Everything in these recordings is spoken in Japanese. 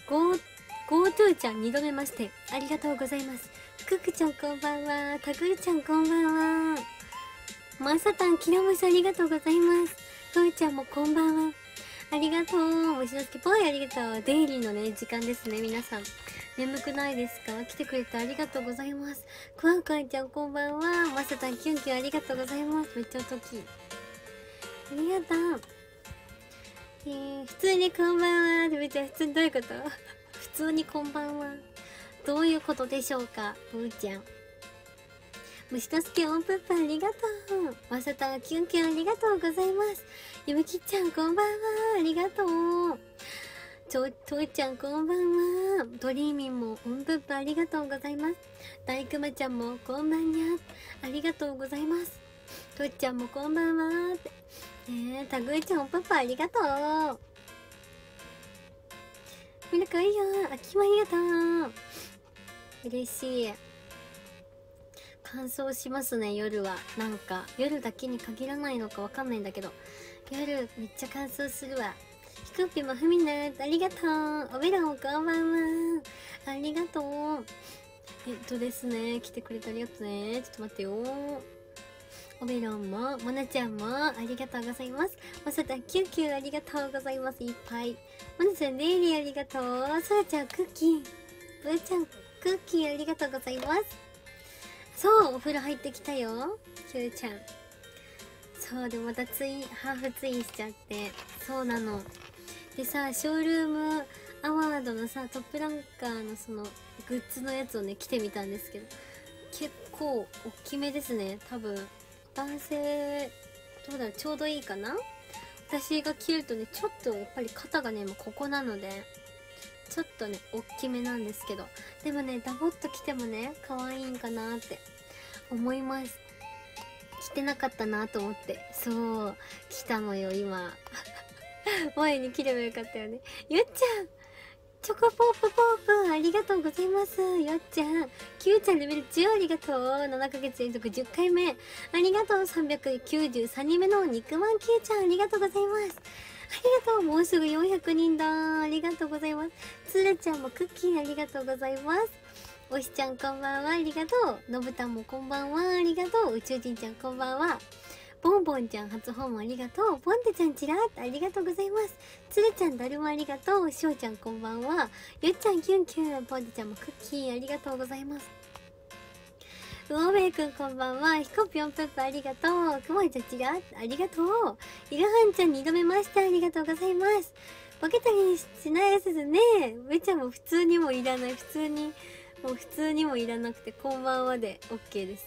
GoTo ちゃん2度目まして、ありがとうございます。くくちゃんこんばんは。たぐーちゃんこんばんは。まさたん、きらもしありがとうございます。ふーちゃんもこんばんは。ありがとう。もしのすけぽいありがとう。デイリーのね、時間ですね、皆さん。眠くないですか？来てくれてありがとうございます。くわんくわんちゃんこんばんは。まさたん、キュンキュンありがとうございます。めっちゃおとき。ありがとう。普通にこんばんは。めっちゃ普通にどういうこと普通にこんばんは。どういうことでしょうか、ふーちゃん。虫とすけオンプップありがとう。まさたんキュンキュンありがとうございます。ゆむきちゃんこんばんは。ありがとう。とーちゃんこんばんは。ドリーミンもオンプップありがとうございます。大熊ちゃんもこんばんにゃ。ありがとうございます。とーちゃんもこんばんはって。たぐいちゃんオンプップありがとう。みんなかいいよ。あきもありがとう。嬉しい。乾燥しますね、夜は。なんか夜だけに限らないのかわかんないんだけど、夜めっちゃ乾燥するわ。ひくっぴもふみなありがとう。おべらもこんばんは。ありがとう。ですね、来てくれてありがとうね。ちょっと待ってよ。おべろんももなちゃんもありがとうございます。まさたんキュンキュンありがとうございます。いっぱい。もなちゃんレイリーありがとう。そらちゃんクッキー、ぶーちゃんクッキーありがとうございます。そう、お風呂入ってきたよ、キューちゃん。そうで、またハーフツインしちゃって、そうなの。でさ、ショールームアワードのさ、トップランカーのそのグッズのやつをね、着てみたんですけど、結構大きめですね。多分男性どうだろう、ちょうどいいかな。私が着るとね、ちょっとやっぱり肩がね、もうここなのでちょっとね大きめなんですけど、でもねダボっと着てもね可愛いんかなって思います。着てなかったなと思って、そう着たのよ今前に着ればよかったよね。ゆっちゃんチョコポープポープありがとうございます。よっちゃんキューちゃんレベル10ありがとう。7ヶ月連続10回目ありがとう。393人目の肉まんキューちゃんありがとうございます。ありがとう。もうすぐ400人だ。ありがとうございます。つるちゃんもクッキーありがとうございます。おしちゃんこんばんはありがとう。のぶたんもこんばんはありがとう。宇宙人ちゃんこんばんは。ボンボンちゃん初訪問ありがとう。ボンテちゃんちらっとありがとうございます。つるちゃんだるまありがとう。しょうちゃんこんばんは。ゆっちゃんキュンキュン。ボンテちゃんもクッキーありがとうございます。うおべいくんこんばんは。ひこぴょんぷっぷありがとう。くまいちゃんちらありがとう。いろはんちゃん2度目ましたありがとうございます。ボケたりしないやつですね。めちゃも普通にもいらない。普通にもいらなくて、こんばんはで OK です。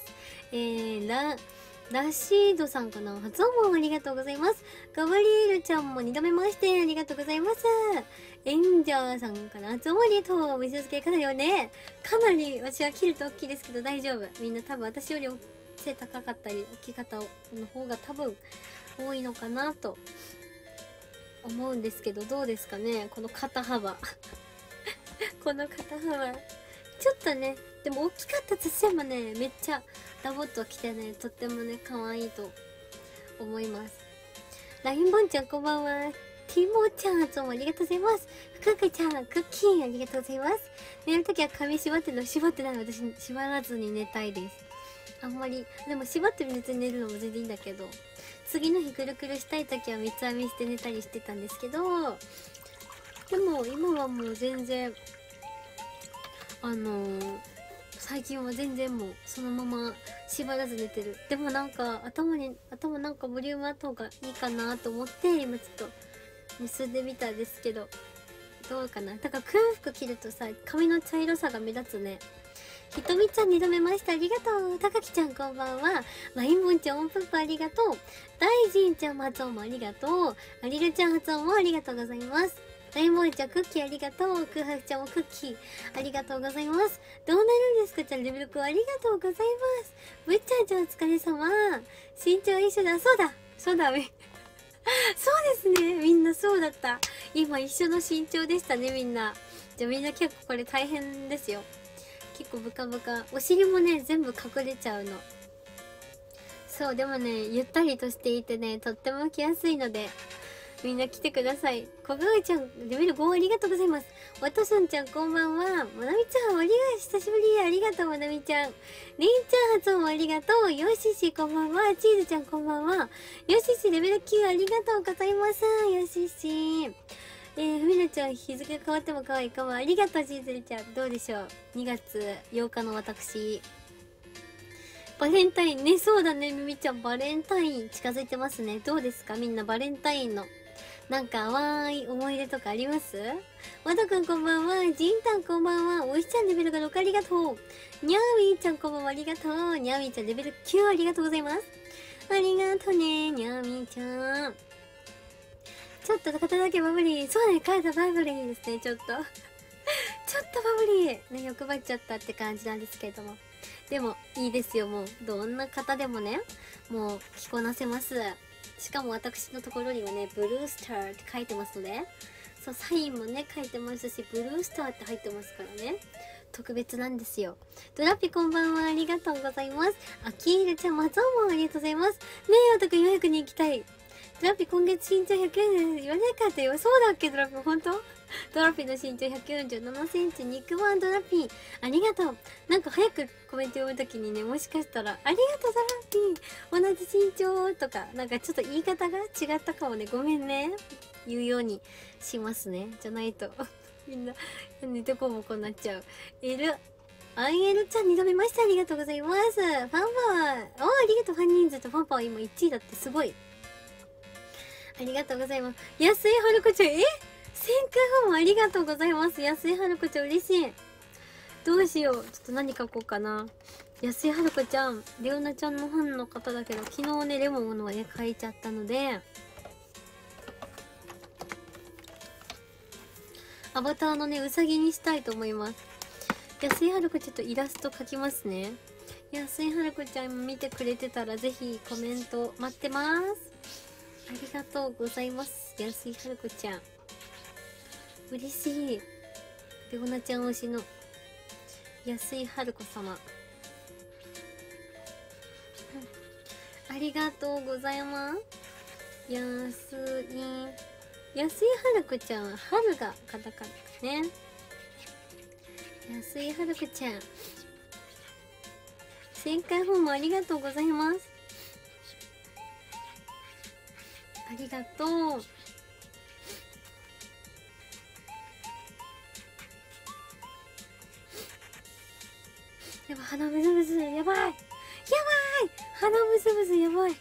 ラシードさんかな、初訪問ありがとうございます。ガブリエルちゃんも2度目ましてありがとうございます。エンジャーさんかな、初訪問ありがとう。見せつけ方よね。かなり私は切ると大きいですけど大丈夫。みんな多分私より背高かったり大き方の方が多分多いのかなと思うんですけど、どうですかねこの肩幅この肩幅ちょっとね、でも大きかったとしてもね、めっちゃダボっときてね、とってもね可愛いと思います。ラインボンちゃんこんばんは。ティモちゃん、いつもありがとうございます。ふくくちゃん、クッキーありがとうございます。寝るときは髪縛ってない。私縛らずに寝たいです。あんまりでも縛って別に寝るのも全然いいんだけど、次の日くるくるしたいときは三つ編みして寝たりしてたんですけど、でも今はもう全然最近は全然もうそのまま縛らず寝てる。でもなんか頭なんかボリュームあった方がいいかなと思って今ちょっと結んでみたんですけど、どうかな。だから空腹着るとさ、髪の茶色さが目立つね。ひとみちゃん2度目ましたありがとう。たかきちゃんこんばんは。マインボンちゃんオンプップありがとう。大臣ちゃんも発音もありがとう。アリルちゃん発音もありがとうございます。ラインボンちゃんクッキーありがとう。空白ちゃんもクッキーありがとうございます。どうなるんですかちゃん、レベル9ありがとうございます。ぶっちゃんちゃんお疲れ様。身長一緒だ。そうだそうですね、みんなそうだった。今一緒の身長でしたね、みんな。じゃあみんな結構これ大変ですよ。結構ブカブカ。お尻もね全部隠れちゃうの。そうでもねゆったりとしていてね、とっても着やすいのでみんな来てください。小川ちゃん、レベル5ありがとうございます。わとすんちゃんこんばんは。まなみちゃん、久しぶり。ありがとう、まなみちゃん。りんちゃん発音ありがとう。よししこんばんは。チーズちゃんこんばんは。よししレベル9ありがとうございます。よしし。ふみなちゃん、日付変わっても可愛いかも。ありがとう、チーズルちゃん。どうでしょう。2月8日の私。バレンタインね、そうだね、みみちゃん、バレンタイン近づいてますね。どうですかみんなバレンタインの。なんか淡い思い出とかあります？わとくんこんばんは。じんたんこんばんは。おいしちゃんレベルが6ありがとう。にゃーみーちゃんこんばんは。ありがとう。にゃーみーちゃんレベル9ありがとうございます。ありがとうね、にゃーみーちゃん。ちょっと片だけバブリー。そうね、カードバブリーですね、ちょっと。ちょっとバブリー。ね、欲張っちゃったって感じなんですけれども。でも、いいですよ、もう。どんな方でもね、もう、着こなせます。しかも私のところにはね、ブルースターって書いてますので、そう、サインもね、書いてますし、ブルースターって入ってますからね。特別なんですよ。ドラピこんばんは、ありがとうございます。アキールちゃん、松尾もありがとうございます。ねえ、おとく400に行きたい。ドラピ今月身長100円言わなかったよ。そうだっけ、ドラピ、ほんと？ドラピの身長147センチ、肉まんドラピー。ありがとう。なんか早くコメント読むときにね、もしかしたら、ありがとうドラピー。同じ身長とか、なんかちょっと言い方が違ったかもね。ごめんね。言うようにしますね。じゃないと。みんな、どこもこうなっちゃう。IL ちゃん2度目ました。ありがとうございます。ファンパワー。ありがとう。ファン人数とファンパワー今1位だってすごい。ありがとうございます。安井春子ちゃん、1000回ファンもありがとうございます。安井春子ちゃん嬉しい。どうしよう。ちょっと何書こうかな。安井春子ちゃん、レオナちゃんのファンの方だけど、昨日ね、レモンのはね、書いちゃったので、アバターのね、うさぎにしたいと思います。安井春子ちょっとイラスト描きますね。安井春子ちゃん見てくれてたら、ぜひコメント待ってます。ありがとうございます。安井春子ちゃん。嬉しい。レオナちゃん推しの安井春子様。ありがとうございます。安井春子ちゃん、春がカタカナですね。安井春子ちゃん。1000回フォームありがとうございます。ありがとう。やばい、鼻ムズムズ、やばい、やばい、鼻ムズムズ、やばい。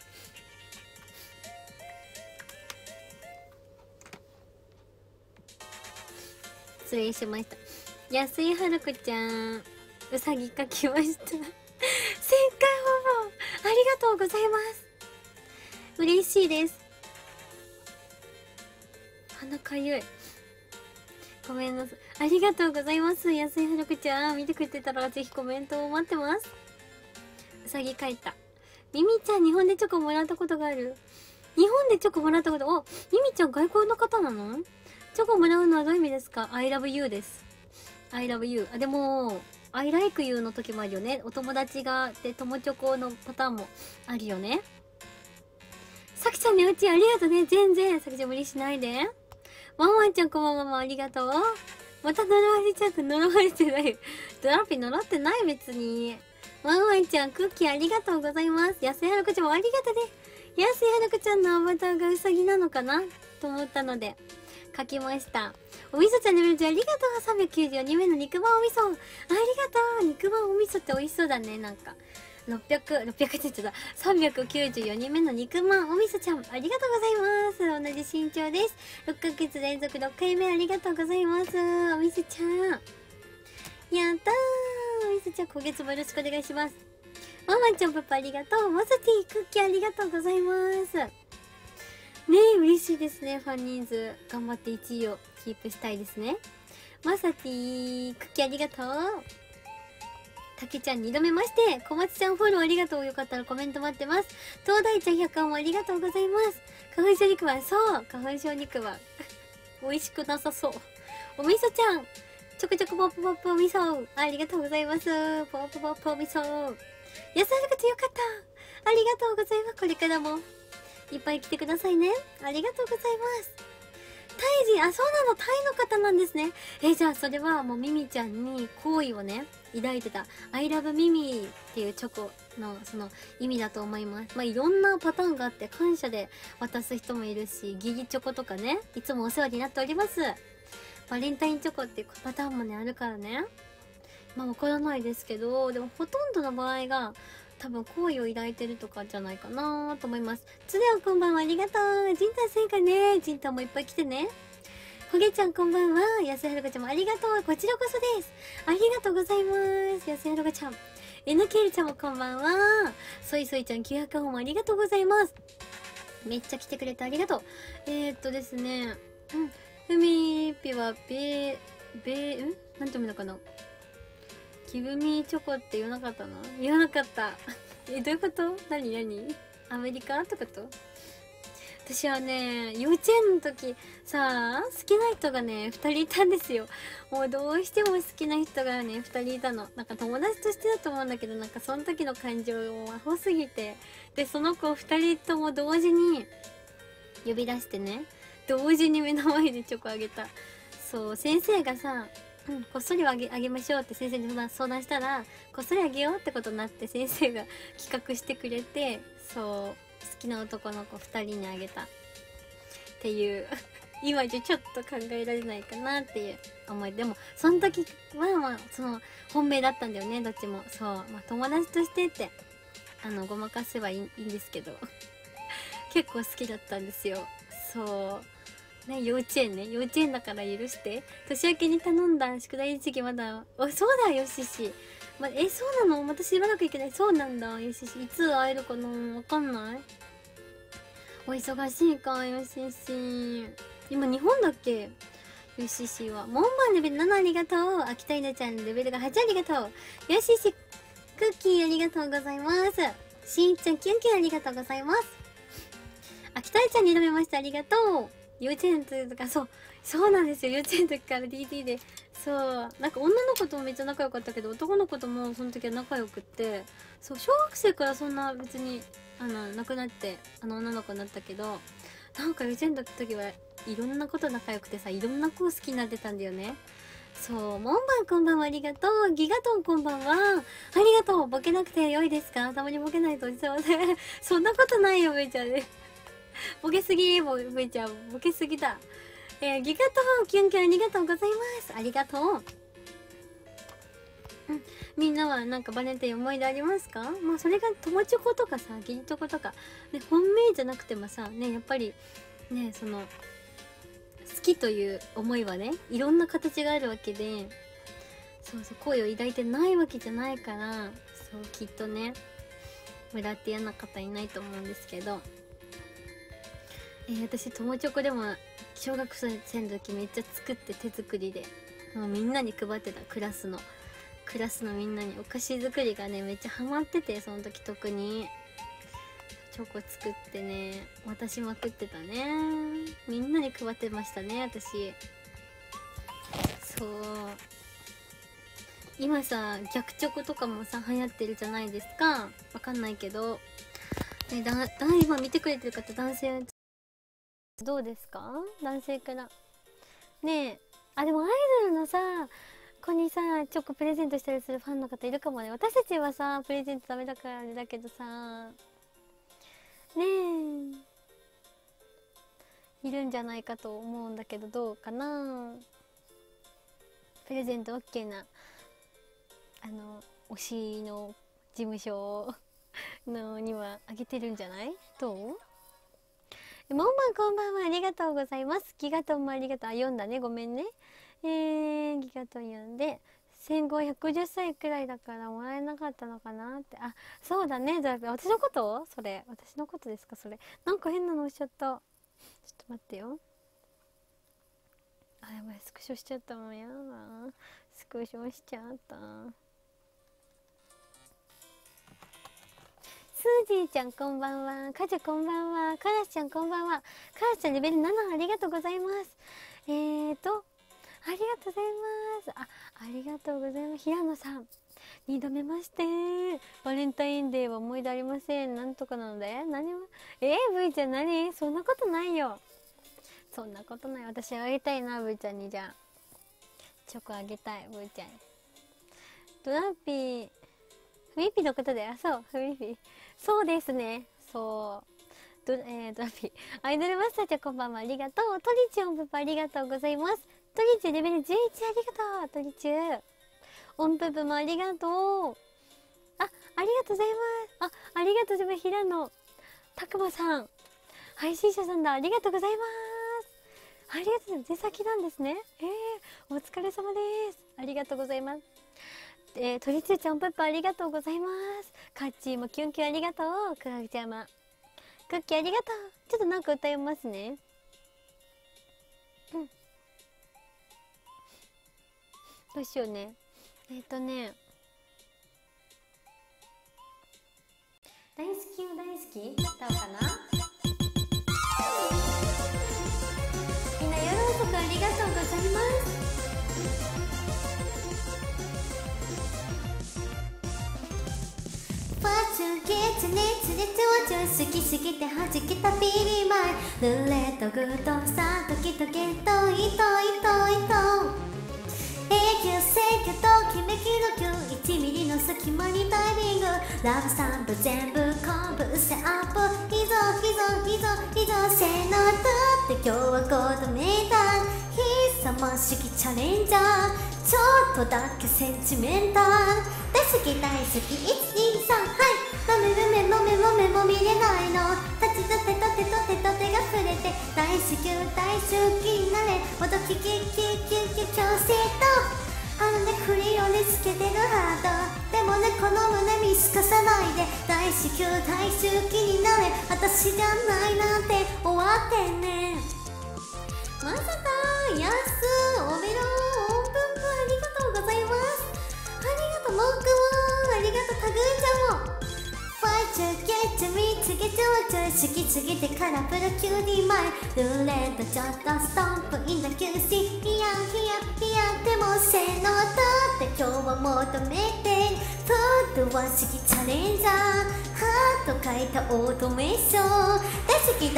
失礼しました。安井春子ちゃん、うさぎ描きました。1000回フォローありがとうございます。嬉しいです。鼻かゆい。ごめんなさい。ありがとうございます。安井春子ちゃん。見てくれてたらぜひコメントを待ってます。うさぎ描いた。ミミちゃん、日本でチョコもらったことがある。日本でチョコもらったこと、ミミちゃん外国の方なの？チョコもらうのはどういう意味ですか？ I love you です。I love you。でも、I like you の時もあるよね。お友達が、で、友チョコのパターンもあるよね。さきちゃんね、うちありがとうね。全然。さきちゃん無理しないで。ワンワンちゃんこんばんはもありがとう。また呪われちゃった。呪われてない。ドラピ呪ってない別に。ワンワンちゃんクッキーありがとうございます。安井春子ちゃんもありがとうね。安井春子ちゃんのアバターがウサギなのかなと思ったので、書きました。お味噌ちゃんレベル10ありがとう。392名の肉まんお味噌。ありがとう。肉まんお味噌って美味しそうだね。なんか。600って言っちゃった。394人目の肉まんおみそちゃん、ありがとうございます。同じ身長です。6ヶ月連続6回目ありがとうございます。おみそちゃん。やったー。おみそちゃん、今月もよろしくお願いします。ワンワンちゃんパパありがとう。マサティクッキーありがとうございます。ねえ、嬉しいですね。ファン人数。頑張って1位をキープしたいですね。マサティクッキーありがとう。たけちゃん2度目まして、小松ちゃんフォローありがとう。よかったらコメント待ってます。東大ちゃん100巻もありがとうございます。花粉症肉まん、そう、花粉症肉まん。美味しくなさそう。お味噌ちゃん、ちょくちょくポップポップお味噌。ありがとうございます。ポップポップお味噌。安原口よかった。ありがとうございます。これからもよいっぱい来てくださいね。ありがとうございます。タイ人、あ、そうなの、タイの方なんですね。じゃあそれはもうミミちゃんに好意をね、抱いてた I love ミミっていうチョコのその意味だと思います。まあいろんなパターンがあって感謝で渡す人もいるし、ギギチョコとかね、いつもお世話になっております。バレンタインチョコっていうパターンもね、あるからね。まあわからないですけど、でもほとんどの場合が多分好意を抱いてるとかじゃないかなと思います。つねおこんばんは、ありがとう。ジンタせんかね。ジンタもいっぱい来てね。ほげちゃんこんばんは。やすはるかちゃんもありがとう。こちらこそです。ありがとうございます。やすはるかちゃん。NK ちゃんもこんばんは。そいそいちゃん900本もありがとうございます。めっちゃ来てくれてありがとう。ですね。ふみぴはなんて読むのかな。キブミチョコって言わなかったな。言わなかった。どういうこと？何アメリカってこと？私はね、幼稚園の時さ、好きな人がね、2人いたんですよ。もうどうしても好きな人がね、2人いたの。なんか友達としてだと思うんだけど、なんかその時の感情もアホすぎて。で、その子2人とも同時に呼び出してね、同時に目の前でチョコあげた。そう、先生がさ、こっそりあげましょうって先生に相談したら、こっそりあげようってことになって先生が企画してくれて、そう、好きな男の子2人にあげたっていう今じゃちょっと考えられないかなっていう思い。でもその時はまあその本命だったんだよね、どっちも。そう、まあ友達としてってごまかせばいいんですけど結構好きだったんですよ。そうね、幼稚園だから許して。年明けに頼んだ宿題時期まだ、そうだよしし、そうなの、またしばらく行けない。そうなんだよしし、いつ会えるかな、わかんない。お忙しいかよしし。今日本だっけ、よししは。門番レベル7ありがとう。秋田稲ちゃんレベルが8ありがとう。よしし、クッキーありがとうございます。しんちゃんキュンキュンありがとうございます。秋田稲ちゃんに飲めました、ありがとう。幼稚園とか、そうなんですよ。幼稚園の時から DD で、そう、なんか女の子ともめっちゃ仲良かったけど、男の子ともその時は仲良くって、そう、小学生からそんな別に、亡くなって、女の子になったけど、なんか幼稚園の時はいろんなこと仲良くてさ、いろんな子を好きになってたんだよね。そう、門番こんばんは、ありがとう。ギガトンこんばんは。ありがとう。ボケなくて良いですか？たまにボケないとおじさまで。そんなことないよ、めいちゃんね。ボケすぎ、めいちゃん。ボケすぎだ。ギガトン、キュンキュンありがとうございます。ありがとう。みんなはなんかバレンタイン思い出ありますか？まあそれが友チョコとかさ、ギリチョコとか、ね、本命じゃなくてもさ、ね、やっぱり、ね、その、好きという思いはね、いろんな形があるわけで、そうそう、恋を抱いてないわけじゃないから、そう、きっとね、村って嫌な方いないと思うんですけど、私、友チョコでも、小学生の時めっちゃ作って手作りで、もうみんなに配ってた、クラスのみんなにお菓子作りがね、めっちゃハマってて、その時特に。チョコ作ってね、渡しまくってたね。みんなに配ってましたね、私。そう。今さ、逆チョコとかもさ、流行ってるじゃないですか。わかんないけど。ね、今見てくれてる方、男性、どうですか？男性から。ねえ。あ、でもアイドルのさ、子にさ、チョコプレゼントしたりするファンの方いるかもね。私たちはさ、プレゼントダメだからあれだけどさ、ねえ、いるんじゃないかと思うんだけど、どうかな。プレゼント OK な、推しの事務所のにはあげてるんじゃない？どう？もんばんこんばんは、ありがとうございます。ギガトンもありがとう。あ、読んだね、ごめんね。ギガトン読んで、戦後110歳くらいだからもらえなかったのかなって。あ、そうだね。私のこと？それ私のことですか？それなんか変なの押しちゃった。ちょっと待ってよ。あ、やばい、スクショしちゃったもん。やだ、スクショしちゃった。スージーちゃんこんばんは。カジュこんばんは。カラスちゃんこんばんは。カラスちゃんレベル7ありがとうございます。ありがとうございます。ありがとうございます。平野さん。 2度目まして。バレンタインデーは思い出ありません。なんとかなので何も。V ちゃん何、そんなことないよ。そんなことない。私あげたいな、V ちゃんに。じゃあチョコあげたい、V ちゃんに。ドラピー、フミピのことだよ。そう、フミピ。そうですね。そう。ドラピー。アイドルマスターちゃんこんばんは。ありがとう。トリチュンプパありがとうございます。トリチュレベル11ありがとう。トリチュ音ププもありがとう。ありがとうございます。ありがとうございます。平野拓馬さん。配信者さんだ。ありがとうございます。ありがとうございます。出先なんですね。お疲れ様です。ありがとうございます。トリチュちゃんプップありがとうございます。カッチーもキュンキュンありがとう。クラゲちゃま。クッキーありがとう。ちょっとなんか歌いますね。どうしようね。大好きよ大好き歌おうかな。みんな夜遅くありがとうございます。好きすぎて弾けたビリマイルレットグッドさドキドキと永久制御ときめきの9 1ミリの隙間にダイビングラブサンド全部コンプセアップいざせーのとって今日はコードメーターひさましきチャレンジャーちょっとだけセンチメンタル大好き123はい飲めも見れないの立ちとてが触れて大好きになれおどき強制とクリオにつけてるハートでもねこの胸見透かさないで大好きになれ私じゃないなんて終わってねまさかやすおめろオープンプありがとうございますありがとうモークもありがとうタグーちゃんもファイチューゲッチュミツゲチョウチュ好きすぎてカラフルキューティーマイルレッドちょっとストンプインダキューシーヒヤでもせーのとって今日は求めてフードは好きチャレンジャーハート書いたオートメーション大好き123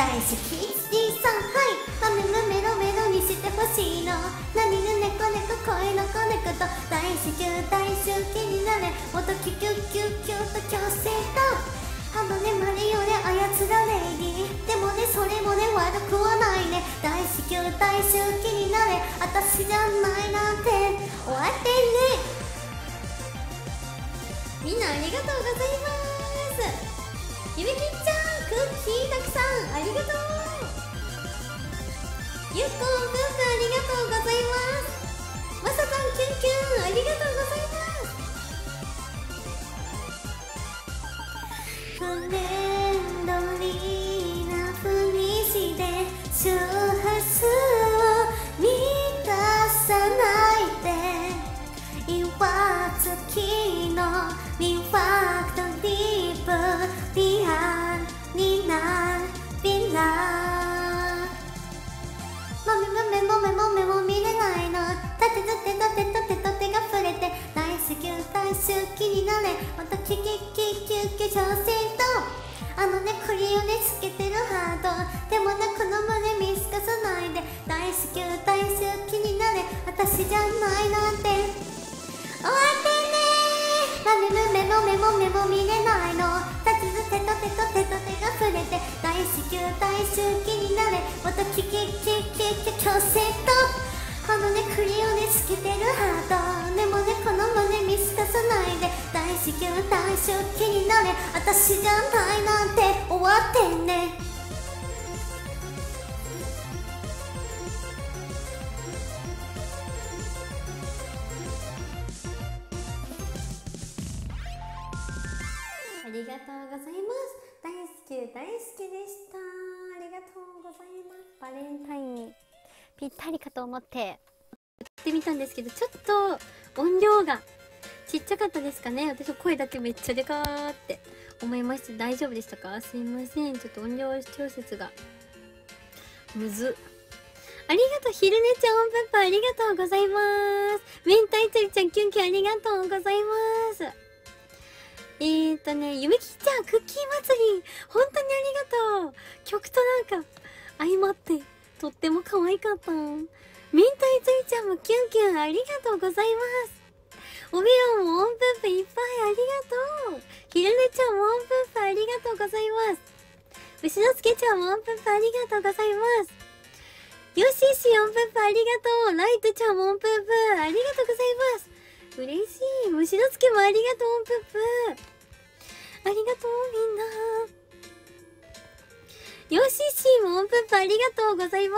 はいメロにしてほしいの何ぬねこねこ声の子猫と大好きになれもっとキュと強制とマリオで操られりでもねそれもね悪くはないね大好きになれ私じゃないなんて終わってねみんなありがとうございますゆめきちゃんクッキーたくさんありがとうゆっこん夫婦ありがとうございますまささんキュンキュンありがとうございますフレンドリーなふりして周波数を満たさないでいわつきのリファクトディープリアルになびらもめも見れないのとてが触れて大好きになれまたキ挑戦とクリオでつけてるハートでもねこの胸見透かさないで大好きになれ私じゃないなんて終わってねめも見れないの立ち手が触れて大好きになれまたキ強制とクリオにつけてるハートでもねこの胸見透かさないで大好きになれ私じゃないなんて終わってねありがとうございます大好きでしたありがとうございますバレンタインにぴったりかと思ってやってみたんですけどちょっと音量がちっちゃかったですかね。私の声だけめっちゃでかーって思いました。大丈夫でしたか？すいません、ちょっと音量調節がむずっ。 ありがとう。昼寝ちゃん、オンペッパーありがとうございます。明太鳥ちゃん、キュンキュンありがとうございます。ゆめきちゃん、クッキー祭り、本当にありがとう。曲となんか、相まって、とっても可愛かった。明太鳥ちゃんもキュンキュンありがとうございます。おびろんもオンペッパーいっぱいありがとう。昼寝ちゃんもオンペッパーありがとうございます。牛之助ちゃんもオンペッパーありがとうございます。よししオンペッパーありがとう。ライトちゃんもオンペッパーありがとうございます。嬉しい。虫之助もありがとう、オンペッパー。ありがとう、みんな。よししもオンペッパーありがとうございます。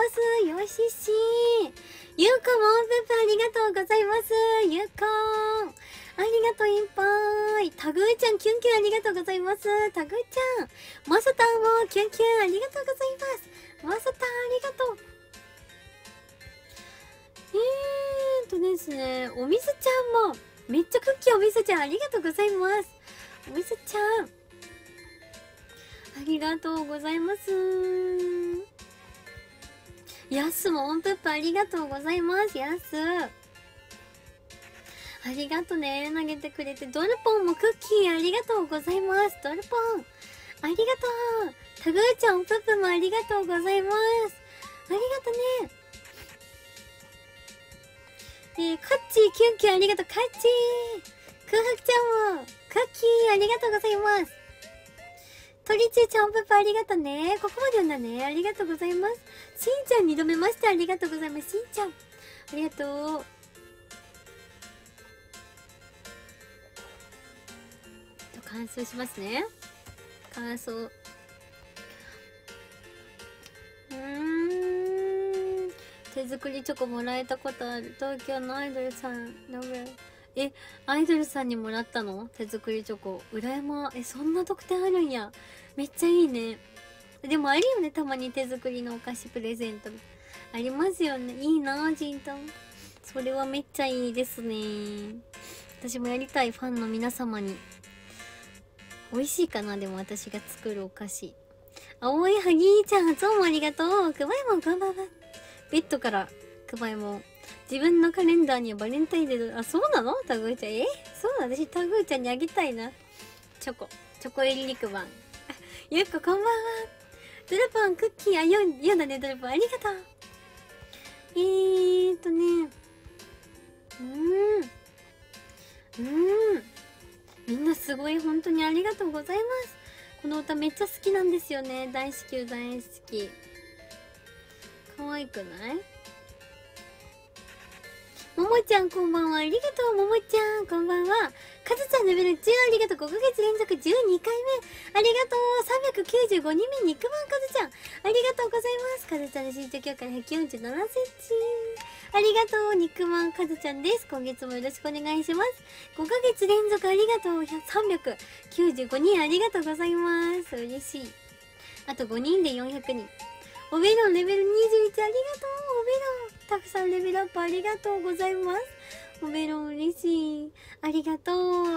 よしし。ゆうこもオンペッパーありがとうございます。ゆうこありがとういっぱい。タグーちゃんキュンキュンありがとうございます。タグーちゃん。マサタンもキュンキュンありがとうございます。マサタンありがとう。ですね、おみずちゃんも、めっちゃクッキーおみずちゃんありがとうございます。おみずちゃん、ありがとうございます。やすもオンペッパーありがとうございます。やす。ありがとね、投げてくれて。ドルポンもクッキーありがとうございます。ドルポン、ありがとう。タグーちゃんオンペッパーもありがとうございます。ありがとね。カッチーキュンキュンありがとう。カッチー空白ちゃんもクッキーありがとうございます。トリチューちゃんオンペッパーありがとうね。ここまで読んだね。ありがとうございます。しんちゃん2度目ました。ありがとうございます。しんちゃんありがとう。感想しますね。感想。手作りチョコもらえたことある。東京のアイドルさんの上。アイドルさんにもらったの？手作りチョコ。羨ま。そんな特典あるんや。めっちゃいいね。でもあるよね、たまに手作りのお菓子プレゼント。ありますよね。いいなぁ、ジンタン。それはめっちゃいいですね。私もやりたい、ファンの皆様に。美味しいかな、でも私が作るお菓子。青いハギーちゃん、発音もありがとう。くばいもんこんばんは。ベッドからくばいもん。自分のカレンダーにはバレンタインデー、そうなのタグーちゃん。そうなの？私タグーちゃんにあげたいな。チョコ入り肉まん。ゆっここんばんは。ドルポンクッキー、読んだね、ドルポン。ありがとう。みんなすごい、本当にありがとうございます。この歌めっちゃ好きなんですよね。大好き、大好き。可愛くない？ももちゃんこんばんは。ありがとう、ももちゃん。こんばんは。かずちゃんレベル10ありがとう。5ヶ月連続12回目。ありがとう。395人目、肉まんかずちゃん。ありがとうございます。かずちゃんの身長今日から147センチ。ありがとう。肉まんかずちゃんです。今月もよろしくお願いします。5ヶ月連続ありがとう。395人ありがとうございます。嬉しい。あと5人で400人。おベロンレベル21ありがとう。おベロン。たくさんレベルアップありがとうございます。おベロン嬉しい。ありがとう。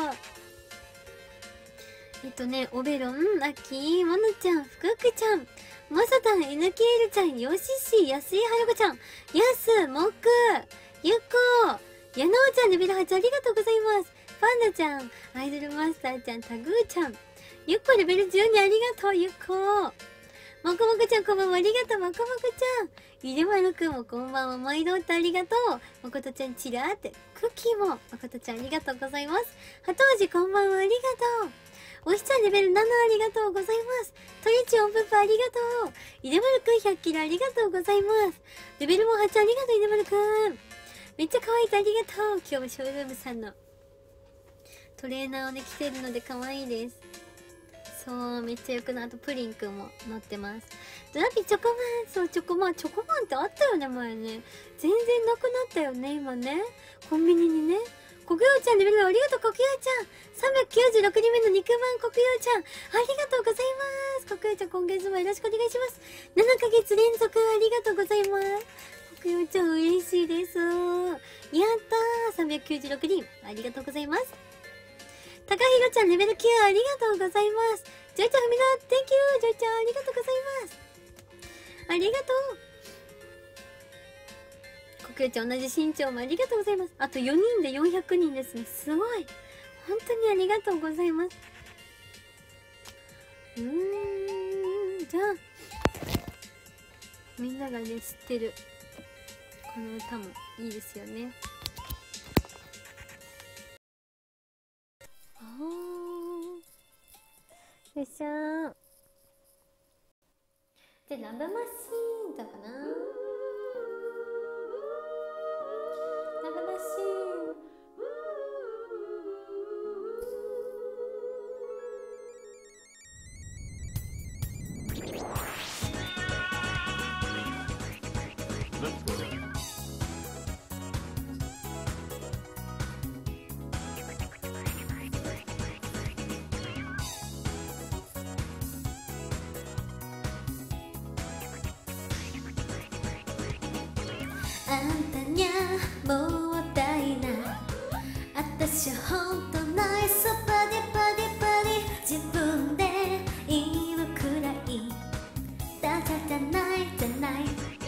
おベロン、アッキー、モノちゃん、福福ちゃん、マサタン、NKL ちゃん、ヨシシ、安井はるこちゃん、ヤス、モック、ゆっこ、ヤノウちゃんレベル8ありがとうございます。パンダちゃん、アイドルマスターちゃん、タグーちゃん、ゆっこレベル12ありがとう、ゆっこ。もこもこちゃんこんばんは、ありがとう、もこもこちゃん。ゆでまるくんもこんばんは、毎度ってありがとう。もことちゃんちらーって。クッキーも、もことちゃんありがとうございます。はとうじこんばんは、ありがとう。おしちゃんレベル7ありがとうございます。トリチオンプップありがとう。ゆでまるくん100キロありがとうございます。レベルも8ありがとう、ゆでまるくん。めっちゃ可愛いってありがとう。今日もショールームさんのトレーナーをね、着てるので可愛いです。そう、めっちゃよくな。あとプリンくんも乗ってます。ドラピチョコマン、そう、チョコマンってあったよね、前ね。全然なくなったよね、今ね。コンビニにね。国用ちゃんレベルありがとう、国用ちゃん。396人目の肉まん国用ちゃん。ありがとうございます。国用ちゃん、今月もよろしくお願いします。7ヶ月連続ありがとうございます。国用ちゃん、嬉しいです。やったー。396人。ありがとうございます。高弘ちゃんレベル9ありがとうございます。ジョイちゃんふみな、Thank you! ジョイちゃんありがとうございます。ありがとう。 くるちゃん同じ身長もありがとうございます。あと4人で400人ですね。すごい。本当にありがとうございます。じゃあみんながね知ってるこの歌もいいですよね。よいしょー。でラブマシーンだかな。ラブマシーン。あんたにゃもうたいな、あたしほんとナイスパディパディパディ、自分で言うくらいダジャじゃないじゃない、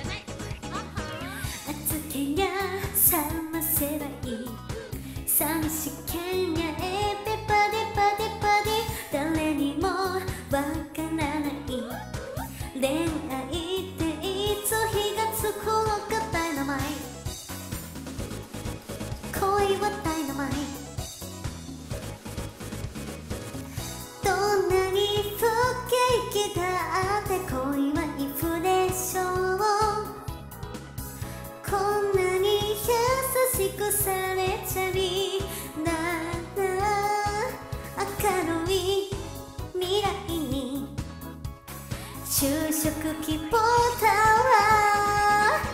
暑けりゃ冷ませばいい、寂しけりゃエペパディパディパディ、誰にもわからない恋愛っていつ火がつくのか、ダイナマイト、恋はダイナマイト、どんなに不景気だって恋はインフレーション、こんなに優しくされちゃりな、明るい未来に就職希望タワー、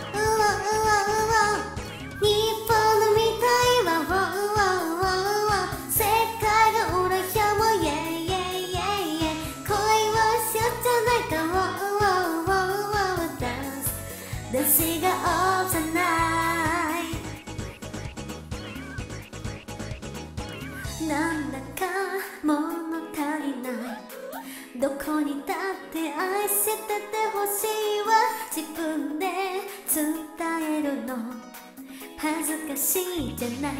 日本の未来は世界が裏やもイェイイェイイェイイェイ、恋はしようじゃないか、ダンスが幼い、なんだか物足りない、どこにだって愛しててほしいわ、自分で伝えるの恥ずかしいじゃない、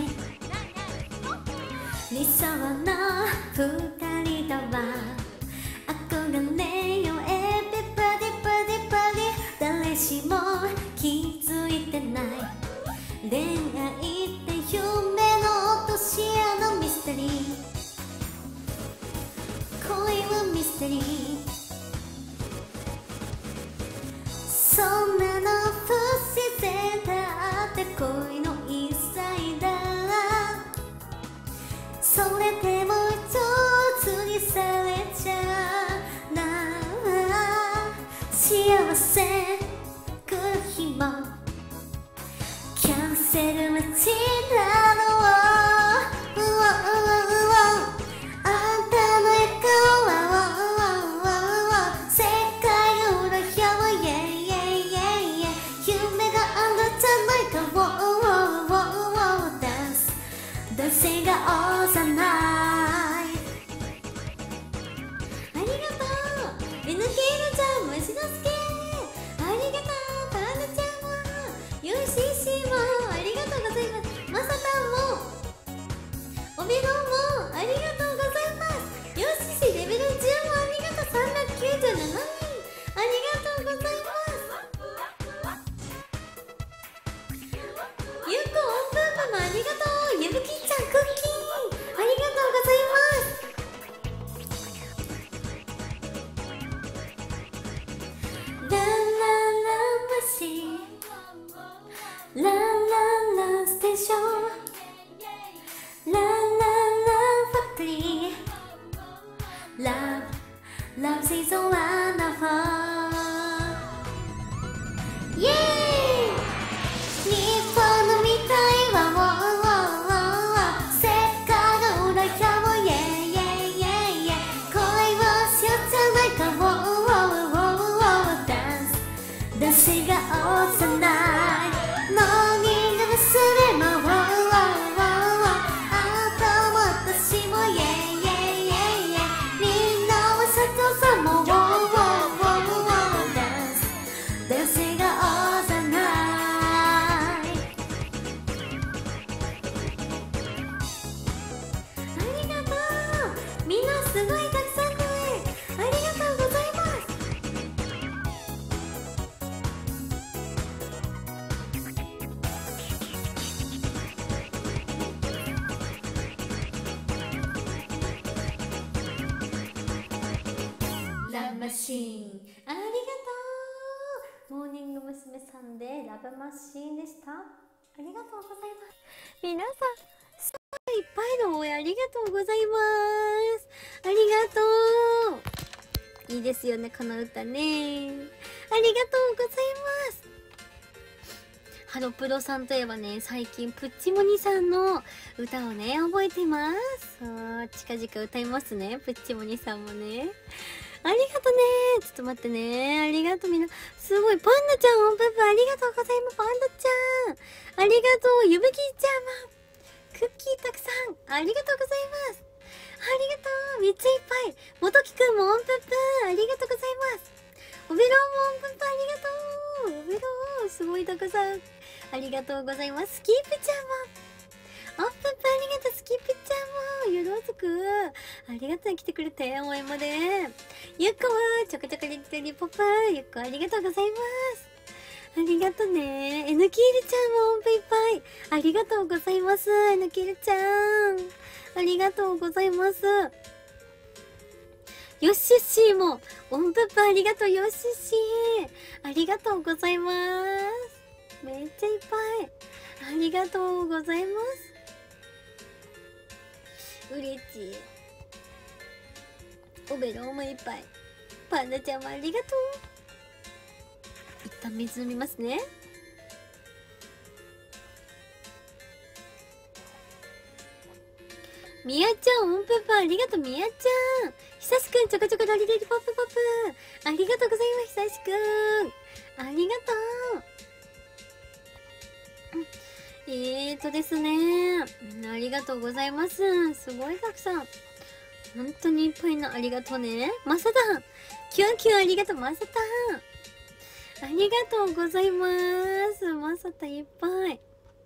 理想の二人だわ、憧れよエビバディバディバディ、誰しも気づいてない恋愛って夢の落とし穴のミステリー、恋はミステリー、そんなの不自然だって恋のインサイダー、それでも上手にされちゃうな、幸せ来る日もキャンセル待ちなの、が幼い、ありがとう NK のちゃん、虫之助ありがとう、パンダちゃんもユーシーシーもありがとうございます、まさたマシーン、ありがとう。モーニング娘。さんでラブマシーンでした。ありがとうございます。皆さんすごいいっぱいの応援ありがとうございます。ありがとう。いいですよね、この歌ね。ありがとうございます。ハロプロさんといえばね、最近プッチモニさんの歌をね、覚えてます。近々歌いますね、プッチモニさんもね。ありがとね。ちょっと待ってね。ありがとうみんな。すごい。パンダちゃん、おんぷぷありがとうございます。パンダちゃん。ありがとう。ゆぶきちゃんも。クッキーたくさん。ありがとうございます。ありがとう。めっちゃいっぱい。もときくんもおんぷぷありがとうございます。おべろもおんぷぷありがとう。おべろすごいたくさん。ありがとうございます。スキープちゃんも。おんぷぷありがとう。スキップちゃんも。よろずく。ありがとう。来てくれて。応援まで。ゆっこちょこちょこリッリポップ。ゆっこありがとうございます。ありがとね。えぬきーるちゃんもおんぷいっぱい。ありがとうございます。えぬきーるちゃん。ありがとうございます。よっしっしーも。おんぷぷありがとう。よっしっしー。ありがとうございます。めっちゃいっぱい。ありがとうございます。うれしい。おべろもいっぱい。パンダちゃんもありがとう。一旦水飲みますね。みやちゃん、おんぷぷありがとう、みやちゃん。ひさしくん、ちょこちょこロリロリポップポップ。ありがとうございます、ひさしくん。ありがとう。ですね。みんなありがとうございます。すごいたくさん。本当にいっぱいのありがとうね。まさたん。キュンキュンありがとう、まさたん。ありがとうございます。まさたいっぱい。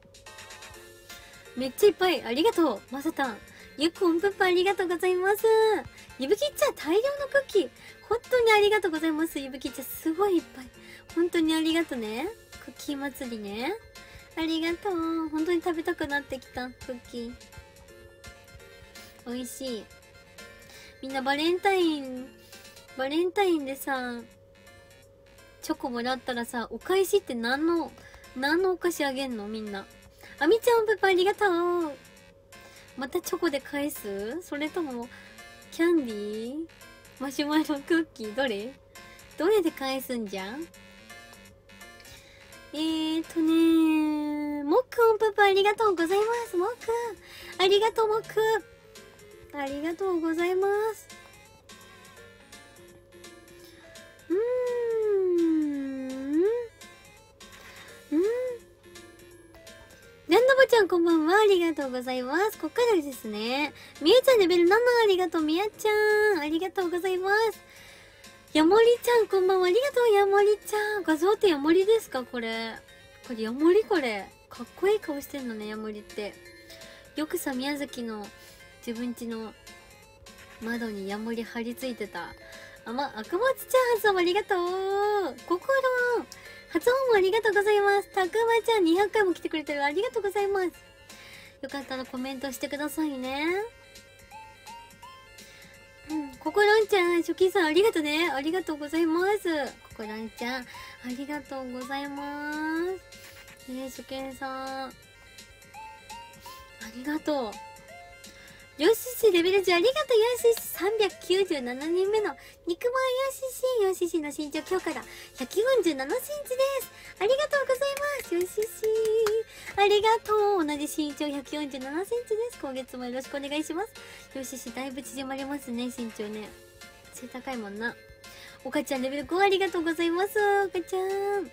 めっちゃいっぱい。ありがとう、まさたん。ゆっこんぷっぱありがとうございます。ゆぶきっちゃん、大量のクッキー。本当にありがとうございます。ゆぶきっちゃん、すごいいっぱい。本当にありがとうね。クッキー祭りね。ありがとう。本当に食べたくなってきた、クッキー。美味しい。みんなバレンタインでさ、チョコもらったらさ、お返しって何のお菓子あげんのみんな。あみちゃん、ペパありがとう。またチョコで返す？それとも、キャンディー？マシュマロクッキー？どれで返すんじゃん？モックオンププありがとうございます。モックありがとう、モックありがとうございます。ランドボちゃんこんばんは。ありがとうございます。こっからですね。みえちゃんレベル7ありがとう。みやちゃんありがとうございます。やもりちゃんこんばんは。ありがとうやもりちゃん。画像ってやもりですかこれ。これやもりこれ。かっこいい顔してんのね、やもりって。よくさ、宮崎の自分家の窓にやもり貼り付いてた。赤松ちゃん発音ありがとう。心発音もありがとうございます。たくまちゃん200回も来てくれてる。ありがとうございます。よかったらコメントしてくださいね。ココランちゃん、初期さんありがとうね。ありがとうございます。ココランちゃん、ありがとうございます。初見さん、ありがとう。よししレベル10ありがとうよしし397人目の肉まんよししの身長今日から147センチです。ありがとうございます。よししありがとう。同じ身長147センチです。今月もよろしくお願いします。よししだいぶ縮まりますね、身長ね。背高いもんな。おかちゃんレベル5ありがとうございます。おかちゃん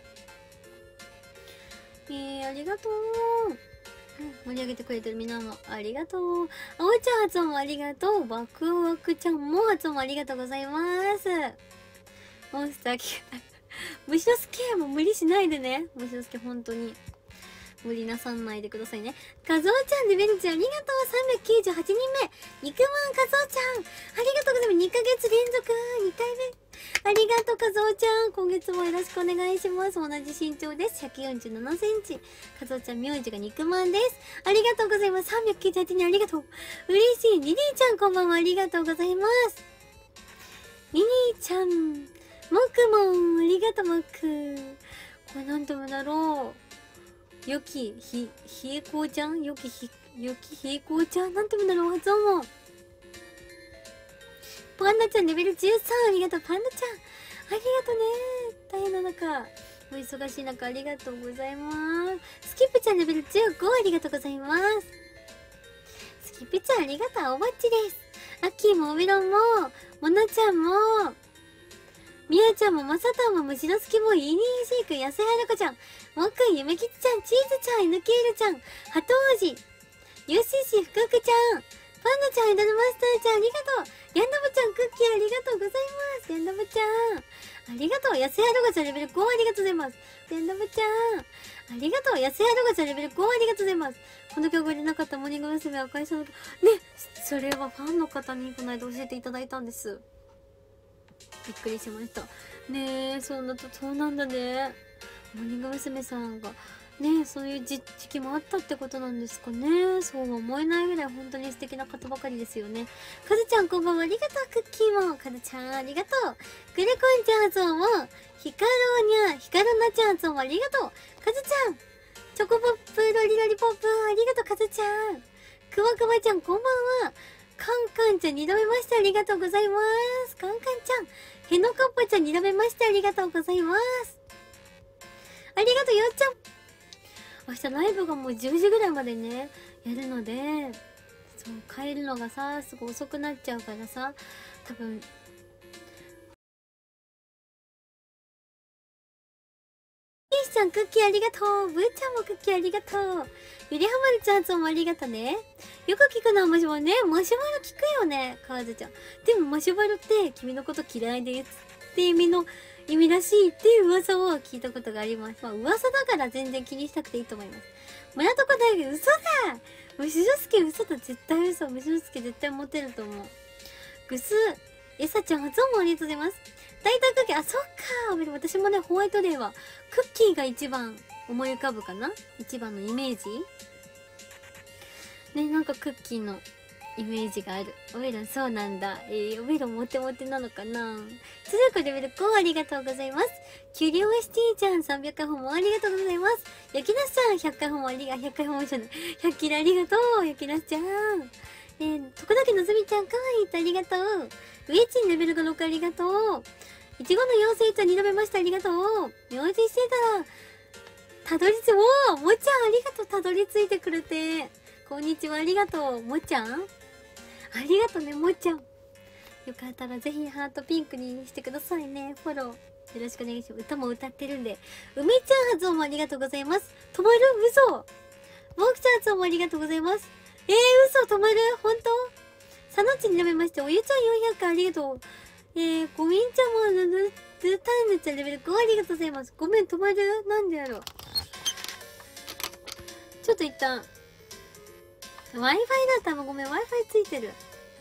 ありがとう。盛り上げてくれてるみんなもありがとう。あおちゃん発音もありがとう。ワクワクちゃんも発音もありがとうございます。モンスター虫の助けも無理しないでね。虫の助け本当に無理なさんないでくださいね。かぞうちゃんレベル1ありがとう。398人目肉まんかぞうちゃんありがとうございます。2ヶ月連続2回目ありがとう、かぞうちゃん。今月もよろしくお願いします。同じ身長です。147センチ。かぞうちゃん、名字が肉まんです。ありがとうございます。398人ありがとう。嬉しい。リリーちゃん、こんばんは。ありがとうございます。 リリーちゃん、もくもん、ありがとうもく。これなんともだろう。よき、ひえこうちゃんよきひえこうちゃんなんともだろう。発音も。パンダちゃんレベル13、ありがとう。パンダちゃん、ありがとね。大変な中、お忙しい中、ありがとうございます。スキップちゃんレベル15、ありがとうございます。スキップちゃんありがとう。おばっちです。アッキーもおびろんも、モナちゃんも、みやちゃんもまさたんも虫のすきもイニーシェイク、やせはるこちゃん、もっくん、ゆめきちちゃん、チーズちゃん、いぬきーるちゃん、はとうじ、よしし、ふくくちゃん、パンダちゃん、イドルマスターちゃん、ありがとう。ヤンダブちゃん、クッキー、ありがとうございます。ヤンダブちゃん、ありがとう。やせはるこちゃん、レベル5、ありがとうございます。ヤンダブちゃん、ありがとう。やせはるこちゃん、レベル5、ありがとうございます。この曲でなかったモーニング娘。は会社の、ね、それはファンの方にこの間教えていただいたんです。びっくりしました。ねえ、そうなんだね。モーニング娘。さんが、ねえ、そういう時期もあったってことなんですかね。そうは思えないぐらい本当に素敵な方ばかりですよね。かずちゃんこんばんは、ありがとう。クッキーも、かずちゃんありがとう。グレコンちゃん発音も、ヒカルおにゃ、ヒカルなちゃん発音もありがとう。かずちゃん、チョコポップ、ロリロリポップ、ありがとう、かずちゃん。くわくわちゃんこんばんは。カンカンちゃん2度目ましてありがとうございます。カンカンちゃん。へのかっぱちゃん2度目ましてありがとうございます。ありがとう、よっちゃん。明日ライブがもう10時ぐらいまでね、やるので、そう、帰るのがさ、すごい遅くなっちゃうからさ、多分、ピースちゃんクッキーありがとう。ブーちゃんもクッキーありがとう。ゆりはまるちゃんともありがとね。よく聞くのはマシュマロね。マシュマロ聞くよね、カズちゃん。でもマシュマロって君のこと嫌いですって意味らしいっていう噂を聞いたことがあります。まあ噂だから全然気にしなくていいと思います。村とこ大学嘘だ虫之助嘘だ絶対嘘。虫之助絶対モテると思う。ぐす。えさちゃん発音もありがとうございます。大体クッキー、あ、そっか。私もね、ホワイトデーは、クッキーが一番思い浮かぶかな？一番のイメージね、なんかクッキーのイメージがある。おべろん、そうなんだ。おべろんモテモテなのかな？つるこレベル5ありがとうございます。キュリオシティちゃん300回本もありがとうございます。焼きなすちゃん100回本も100回本もじゃない。100キロありがとう。焼きなすちゃん。徳田家のずみちゃんかわいいとありがとう。ウェイチンレベルが6ありがとう。いちごの妖精ちゃん2度目ましたありがとう。名字してたら、たどり着い、おーもっちゃんありがとう。たどり着いてくれて。こんにちは、ありがとう。もっちゃんありがとうね、もっちゃん。よかったらぜひハートピンクにしてくださいね。フォロー。よろしくお願いします。歌も歌ってるんで。梅ちゃん発音もありがとうございます。止まる嘘。もくちゃん発音もありがとうございます。嘘止まる本当さのちになめまして、おゆちゃん400回ありがとう。ごみんちゃんもルタンヌちゃんレベル5ありがとうございます。ごめん、止まるなんでやろう。ちょっと一旦。Wi-Fi だったらごめん、Wi-Fi ついてる。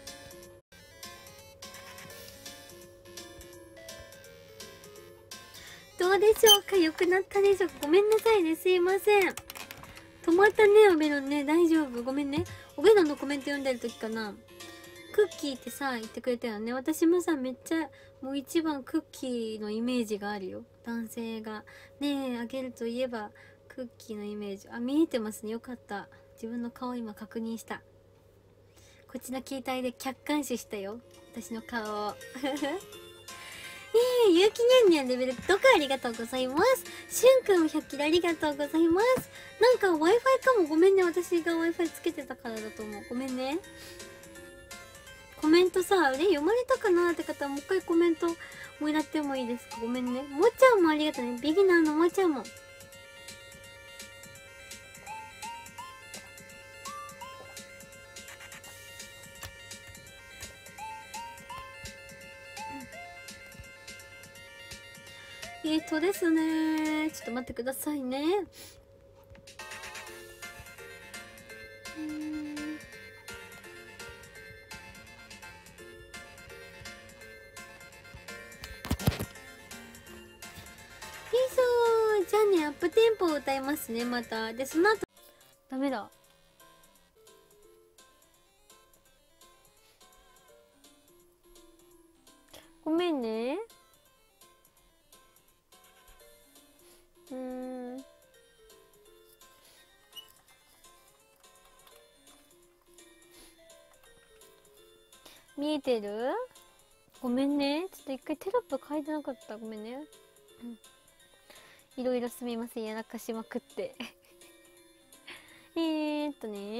どうでしょうか？良くなったでしょうか？ごめんなさいね、すいません。止まったね、おべろんね。大丈夫。ごめんね。おべろんのコメント読んでる時かな。クッキーってさ、言ってくれたよね。私もさ、めっちゃ、もう一番クッキーのイメージがあるよ。男性が。ねえ、あげるといえば、クッキーのイメージ。あ、見えてますね。よかった。自分の顔今確認した。こっちの携帯で客観視したよ。私の顔を。ゆうきにゃんにゃんレベル6ありがとうございます。しゅんくんも100キロありがとうございます。なんか Wi-Fi かも。ごめんね。私が Wi-Fi つけてたからだと思う。ごめんね。コメントさ、読まれたかなって方はもう一回コメントもらってもいいですか？ごめんね。もちゃんもありがとうね。ビギナーのもちゃんも。ですね。ちょっと待ってくださいね。じゃあね、アップテンポを歌いますね、また。で、その後、ダメだ。 ごめんね。見えてる？ごめんね。ちょっと一回テロップ変えてなかった。ごめんね。いろいろすみません。やらかしまくって。ね。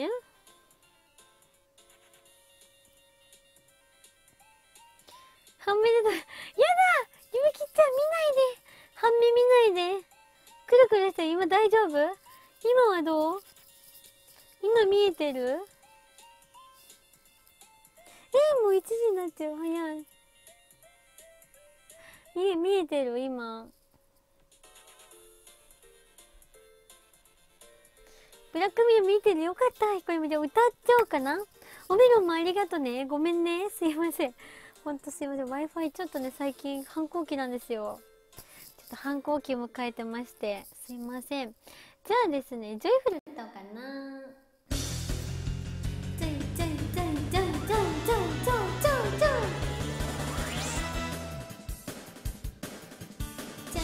半目でだ。やだ！ゆめきちゃん見ないで！半目見ないで！くるくるしてる。今大丈夫？今はどう？今見えてる？もう1時になっちゃう。早い。見えてる今。ブラックミル見えてる。よかった。これじゃ歌っちゃおうかな。おメロンもありがとね。ごめんね。すいません。ほんとすいません。Wi-Fi ちょっとね、最近反抗期なんですよ。ちょっと反抗期を迎えてまして。すいません。じゃあですね、ジョイフル歌おうかな。ジョイジョイジョイジョイジョイジョイジョイジョイジョイ。じゃ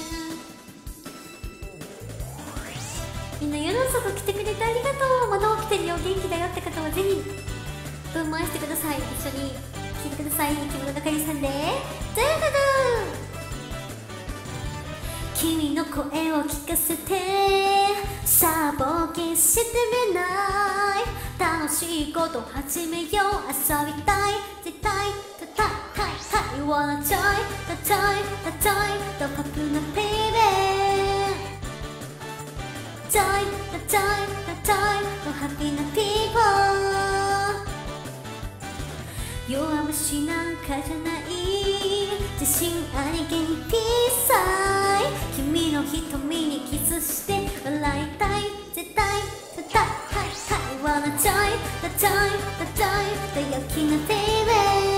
ーん。みんな夜遅く来てくれてありがとう。まだ起きてるよ、元気だよって方はぜひ分回してください。一緒に聴いてください。木村中里さんでジョイフル。君の声を聞かせて、さあ冒険してみない？楽しいこと始めよう。遊びたい絶対たたたたい wanna join the joy the joy the popular baby joy the joy the joy the happy people 弱虫なんかじゃない、自信ありげにピースアイ、君の瞳にキスして笑いたい絶対たたはいはい wanna joy the joy the joy the 陽気な baby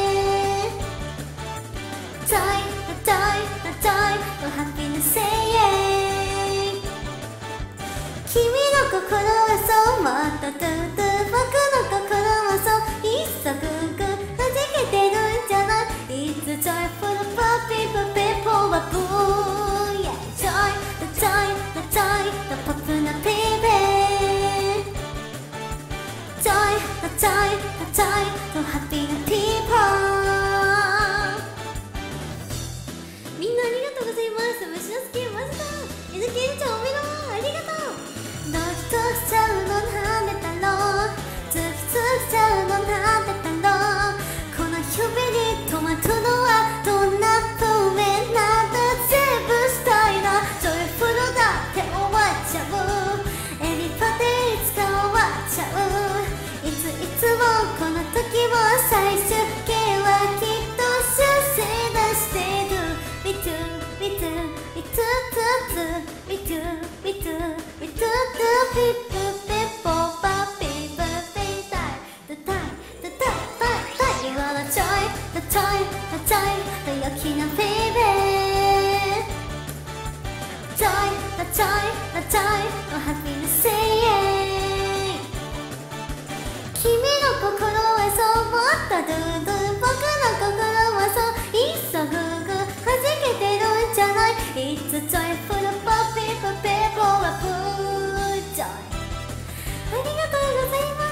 joy the joy the joy the happiness say 君の心はそうもっとトゥトゥ僕の心はそう一足ぐ弾けてるんじゃない？ It's a joyful puppy puppy for a boo yeah joy the joy the joy the popular baby joy the joy the joy the happy people みんなありがとうございます。虫の助マスター NK ちゃんおめろありがとう。ドキドキしちゃうのなんでだろう、ズキズキしちゃうのなんでだろう、この夢に止まるのはどんな不明なんだ、全部したいな、ジョイフルだって終わっちゃう、エリパでいつか終わっちゃう、いつもこの時も最終形はきっと修正出してる Me too, me too, me too, too, too, me too, me too, me too, too, people, people, people, people, die, the time, the time, time, time, you are the joy, the joy, the joy, the yakina baby, joy, the joy, the joy, the happiness saying 君の心はそうもっとドゥドゥ、僕の心はそう一足ぐ弾けてるんじゃない？ It's a joyful puppy puppy for a boo joy ありがとうございます。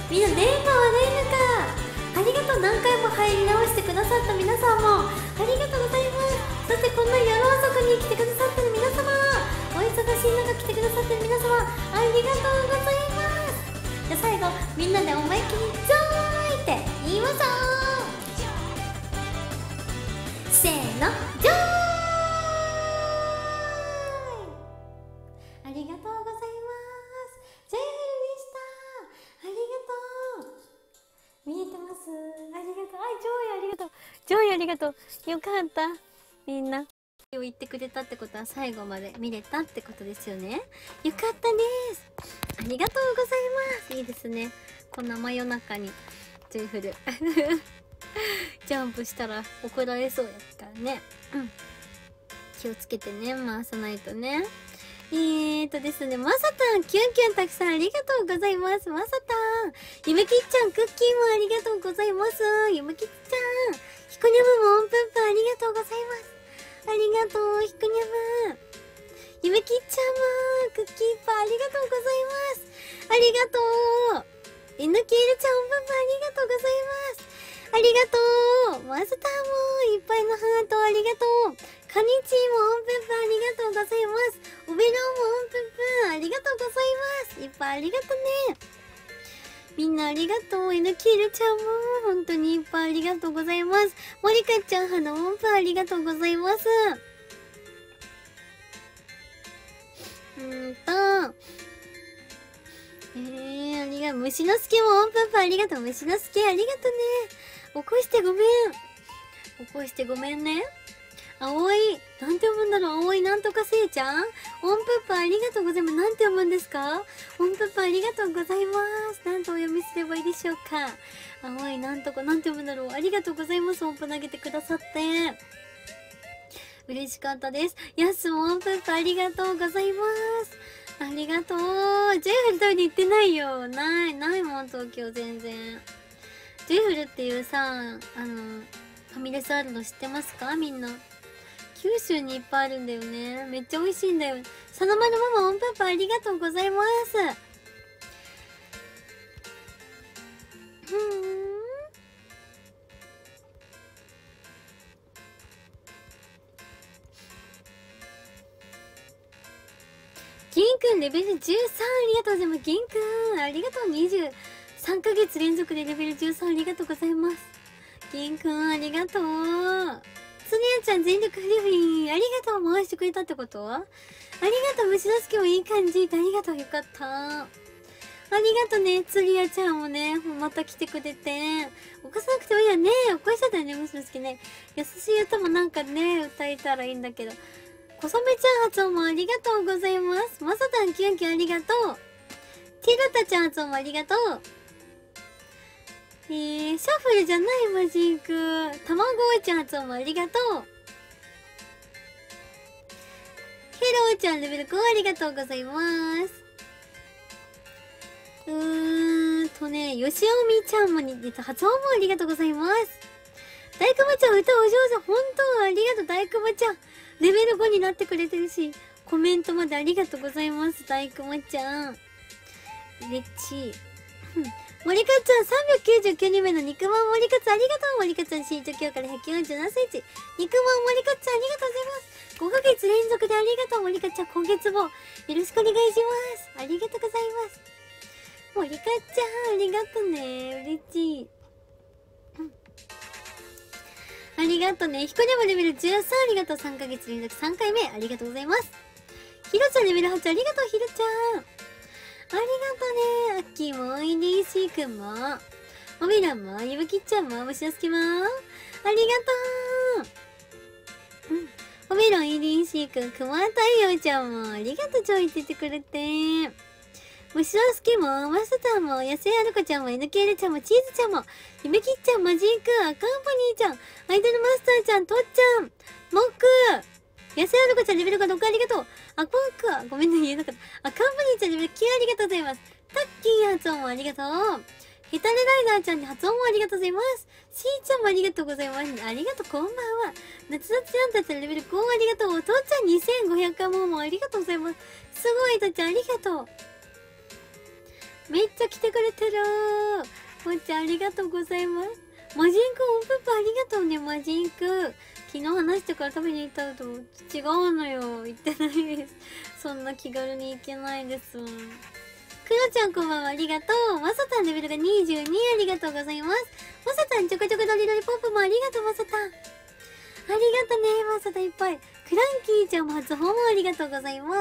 みんな電波は出るか。ありがとう。何回も入り直してくださった皆さんもありがとうございます。そしてこんな夜遅くに来てくださってる皆様、お忙しい中来てくださってる皆様、ありがとうございます。じゃあ最後みんなで思いっきりジョーイって言いましょう。せーのジョーイ。ありがとうございます。ジョイフルでした。ありがとう。見えてます。ありがとう。ジョイありがとう。ジョイありがとう。よかった。みんなを言ってくれたってことは最後まで見れたってことですよね。よかったです。ありがとうございます。いいですね。こんな真夜中にジョイフルジャンプしたら怒られそうやからね。気をつけてね、回さないとね。 ですね、まさたん、キュンキュンたくさんありがとうございます。まさたん、ゆめきっちゃん、クッキーもありがとうございます。ゆめきっちゃん、ひこにゃむもんぷんぷんありがとうございます。ありがとう、ひこにゃむ。ゆめきっちゃんも、クッキーパーありがとうございます。ありがとう。えぬきいるちゃん、ぷんぷんありがとうございます。ありがとう。マスターも、いっぱいのハートありがとう。カニチーもオンプンプンありがとうございます。おべろもオンプンプンありがとうございます。いっぱいありがとね。みんなありがとう。えぬきいるちゃんも、本当にいっぱいありがとうございます。モリカちゃん、花オンプンありがとうございます。虫のすけもオンプンプンありがとう。虫のすけありがとね。起こしてごめん。起こしてごめんね。あおい、なんて読むんだろう。あおいなんとかせいちゃん、オンプンプンありがとうございます。なんて読むんですか？オンプンプンありがとうございます。なんとお読みすればいいでしょうか。あおいなんとか、なんて読むんだろう。ありがとうございます。音符投げてくださって。嬉しかったです。やすも音符ありがとうございます。ありがとう。ジェフル食べに行ってないよ。ないもん、東京全然。ジェフルっていうさ、ファミレスあるの知ってますかみんな。九州にいっぱいあるんだよね。めっちゃ美味しいんだよ。さなまるママ音符ありがとうございます。銀くんレベル13ありがとうございます。銀くんありがとう。23ヶ月連続でレベル13ありがとうございます。銀くんありがとう。つねやちゃん全力フリフリありがとう。回してくれたってこと？ありがとう。虫のすけもいい感じってありがとう。よかった。ありがとね。つりやちゃんもね、また来てくれて。起こさなくてもいいよね。起こしちゃったよね、虫のすけね。優しい歌もなんかね、歌えたらいいんだけど。こそめちゃん発音もありがとうございます。まさたんキュンキュンありがとう。ティルタちゃん発音もありがとう。シャッフルじゃないマジンク。たまごちゃん発音もありがとう。ヘローちゃんレベル5ありがとうございます。よしおみちゃんも発音もありがとうございます。大熊ちゃん歌お上手。本当ありがとう大熊ちゃん。レベル5になってくれてるし、コメントまでありがとうございます。大熊ちゃん。レッチ。森かちゃん399人目の肉まん森かつありがとう。森かちゃん身長今日から147センチ。肉まん森かちゃんありがとうございます。5ヶ月連続でありがとう。森かちゃん今月もよろしくお願いします。ありがとうございます。森かちゃんありがとうね。嬉しい。ありがとね。ひこにゃもレベル13ありがとう。3ヶ月連続3回目ありがとうございます。ひろちゃんレベル8ありがとう。ひろちゃんありがとね。アッキーも、インディーシーくんも、おみらも、ゆぶきっちゃんも、むしのすけも、ありがとう。おみら、インディーシーくん、くま太陽ちゃんも、ありがとう、ちょいって言ってくれて。むしのすけも、マスターも、やせあるこちゃんも、NKL ちゃんも、チーズちゃんも、ゆめきっちゃん、マジンくん、アカンパニーちゃん、アイドルマスターちゃん、とっちゃん、モック、やせあるこちゃん、レベルが6ありがとう。あ、ポンクごめんね、言えなかった。あ、カンパニーちゃんレベル9ありがとうございます。タッキー発音もありがとう。ヘタレライダーちゃんに発音もありがとうございます。シーちゃんもありがとうございます。ありがとう、こんばんは。夏夏ちゃんたちレベル5ありがとう。お父ちゃん2500回もありがとうございます。すごい、とちゃんありがとう。めっちゃ来てくれてるー。もっちゃんありがとうございます。マジンクオンプップありがとうね、マジンク。昨日話してから食べに行ったと違うのよ。行ってないです。そんな気軽に行けないです。くのちゃんこんばんはありがとう。まさたんレベルが22ありがとうございます。まさたんちょこちょこドリドリポップもありがとうまさたん。ありがとねまさたんいっぱい。クランキーちゃんも初訪問ありがとうございます。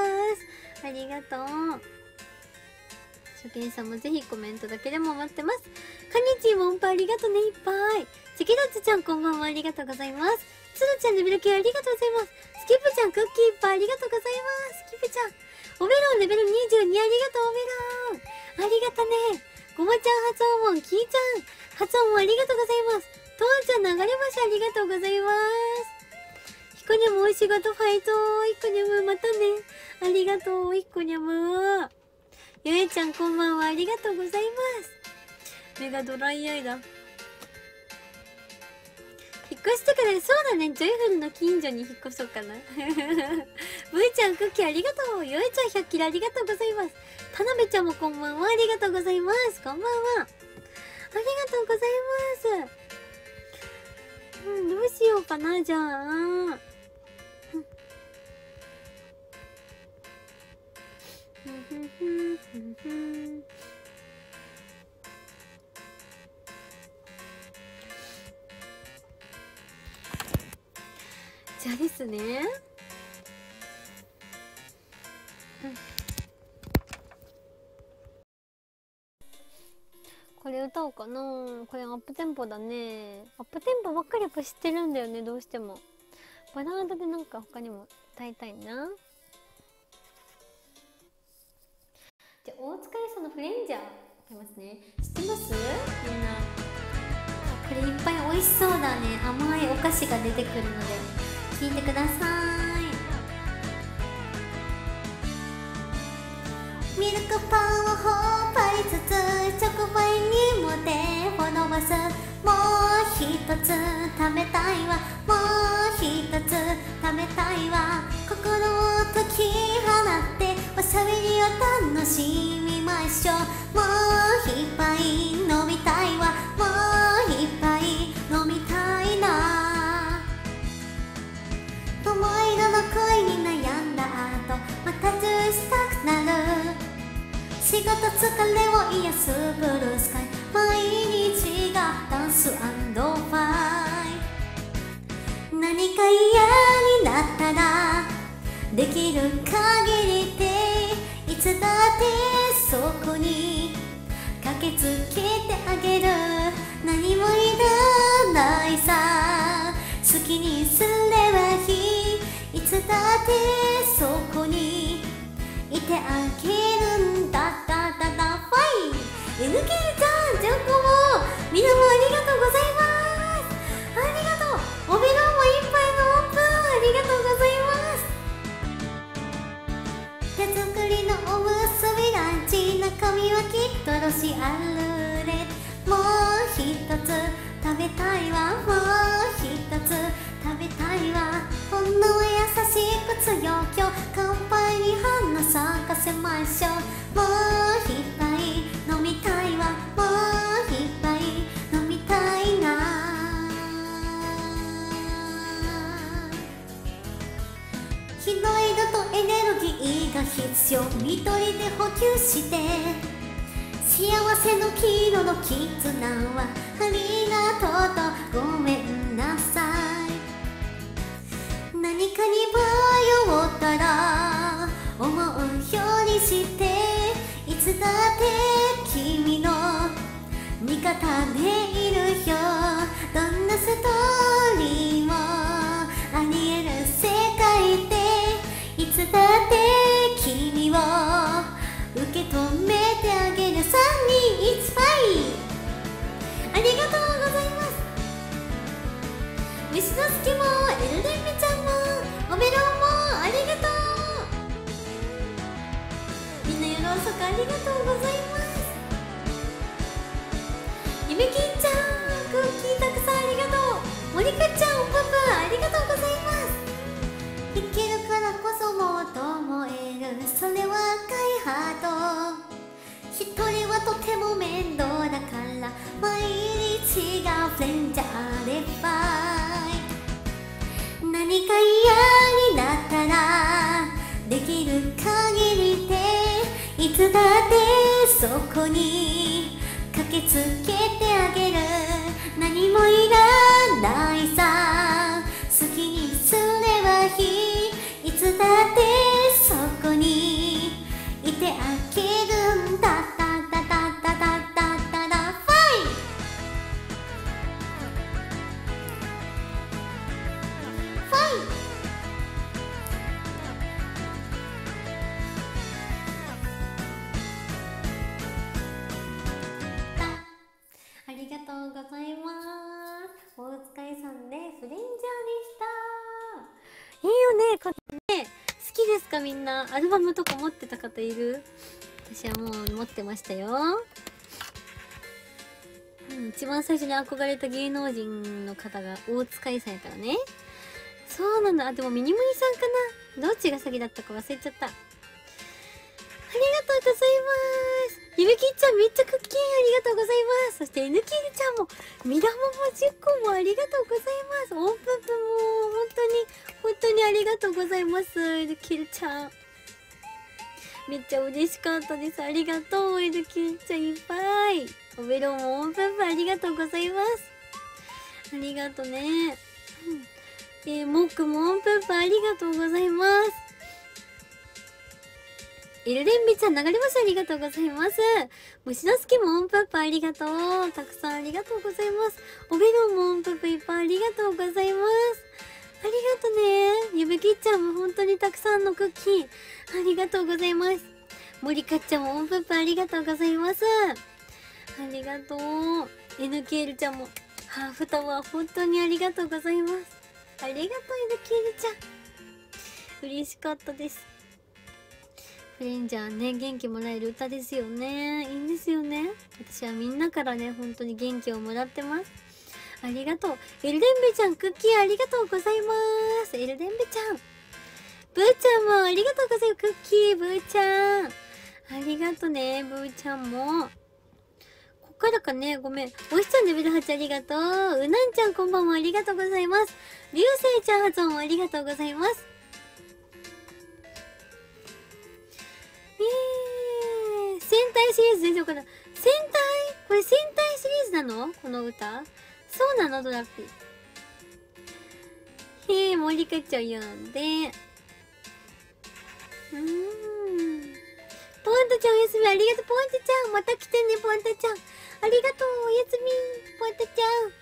ありがとう。初見さんもぜひコメントだけでも待ってます。かにちーも音符ありがとうねいっぱい。チキドッツちゃんこんばんはありがとうございます。つるちゃんレベル9ありがとうございます。スキップちゃんクッキーいっぱいありがとうございます。スキップちゃん。おメロンレベル22ありがとうおメロン。ありがとね。ごまちゃん発音も、キーちゃん発音もありがとうございます。とわちゃん流れ星ありがとうございます。ひこにゃむお仕事ファイトいっこにゃむまたね。ありがとういっこにゃむ。ゆえちゃんこんばんは、ありがとうございます。目がドライアイだ。引っ越してから、そうだね、ジョイフルの近所に引っ越そうかな。ブイちゃんクッキーありがとう。ゆえちゃん100キロありがとうございます。田辺ちゃんもこんばんは、ありがとうございます。こんばんは、ありがとうございます。どうしようかな、じゃあ。じゃあですね。これ歌おうかな。これアップテンポだね。アップテンポばっかりやっぱ知ってるんだよね、どうしても。バラードでなんか他にも歌いたいな。じゃあ大塚愛さんのフレンジャーいきますね。知ってます？みんなこれいっぱい美味しそうだね。甘いお菓子が出てくるので聞いてください。ミルクパンを頬張りつつ直売にも手を伸ばす。もう一つ食べたいわ、もう一つ食べたいわ。心を解き放っておしゃべりを楽しみましょう。もう一杯飲みたいわ、もう一杯飲みたいな。友色の恋に悩んだ後またずしたくなる。仕事疲れを癒すブルースカイ。毎日がダンス&ファイ。何か嫌になったらできる限りでいつだってそこに駆けつけてあげる。何もいらないさ、好きにすればいい。いつだってそこにいてあげるんだ。だだだファイ。 NK ちゃん、ジャンコもみんなもありがとうございます。ありがとう。おべろも一杯のオープンありがとうございます。手作りのおむすびランチ、中身はきっとロシアルレ。もう一つ食べたいわ、もう一つ食べたいわ。ほんの優しく強きょ乾杯に花咲かせましょう。もう一杯飲みたいわ、もう一杯飲みたいな。日の色とエネルギーが必要。緑で補給して幸せの黄色の絆はありがとうとごめんなさい。何かに迷ったら思うようにして、いつだって君の味方でいるよ。どんなストーリーもあり得る世界で、いつだって君を受け止めてあげる。3、2、1、ファイ。ありがとうございます。虫のすきもエルデンメちゃんもおべろもありがとう。みんな夜遅くありがとうございます。ゆめきんちゃん、クッキーたくさんありがとう。森かちゃん、パパありがとうございます。生きるからこそもっと思える、それは赤いハート。一人はとても面倒だから毎日がフレンジャーでファイ。何か嫌になったらできる限りで、いつだってそこに駆けつけてあげる。何もいらないさ、好きにすればいい。いつだってそこにいてあげるんだ。ありがとうございます。お疲れさんでフレンジャーでした。 よね、これね。好きですかみんな。アルバムとか持ってた方いる？私はもう持ってましたよ。一番最初に憧れた芸能人の方が大塚愛さんやからね。そうなんだ。あ、でもミニモニさんかな。どっちが先だったか忘れちゃった。ありがとうございます。ゆめきちゃんめっちゃクッキーありがとうございます。そして NK ちゃんもミラモも10個もありがとうございます。オープンプも本当にありがとうございます。NK ちゃん。めっちゃ嬉しかったです。ありがとう。NK ちゃんいっぱい。おベロもオープンプありがとうございます。ありがとね。モックもオープンプありがとうございます。エルレンビちゃん流れ星ありがとうございます。虫のすけもオンプップありがとう。たくさんありがとうございます。おベロンもオンプップいっぱいありがとうございます。ありがとね。ゆぶきっちゃんも本当にたくさんのクッキーありがとうございます。森かっちゃんもオンプップありがとうございます。ありがとう。NKL ちゃんもハーフタワー本当にありがとうございます。ありがとう NKL ちゃん。嬉しかったです。フレンジャーね、元気もらえる歌ですよね。いいんですよね。私はみんなからね、本当に元気をもらってます。ありがとう。エルデンベちゃん、クッキーありがとうございます。エルデンベちゃん。ブーちゃんもありがとうございます。クッキー、ブーちゃん。ありがとね、ブーちゃんも。こっからかね、ごめん。おしちゃんレベル8ありがとう。うなんちゃんこんばんもありがとうございます。りゅうせいちゃん発音もありがとうございます。戦隊シリーズ出てるかな。戦隊これ戦隊シリーズなのこの歌そうなのドラッピー。森かちゃん読んで。ポンタちゃんおやすみありがとう。ポンタちゃんまた来てねポンタちゃん。ありがとうおやすみポンタちゃん。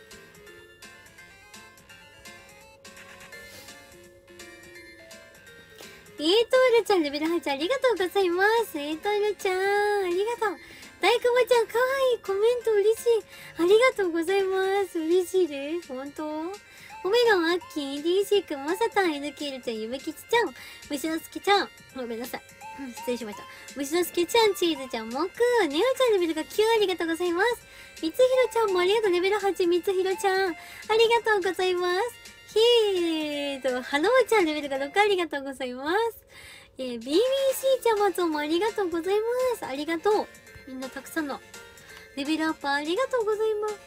エイトールちゃんレベル8ありがとうございます。エイトールちゃんありがとう。大久保ちゃんかわいいコメント嬉しい。ありがとうございます。嬉しいです。本当おめろん、アッキー、DC くん、まさたん、NKL ちゃん、ゆめきちちゃん、虫のすけちゃん、ごめんなさい。失礼しました。虫のすけちゃん、チーズちゃん、もくー、ネオちゃんレベルが9ありがとうございます。みつひろちゃんもありがとう。レベル8、みつひろちゃん、ありがとうございます。ハローちゃんレベルが6ありがとうございます。BBC ちゃん松尾もありがとうございます。ありがとう。みんなたくさんのレベルアップありがとうございます。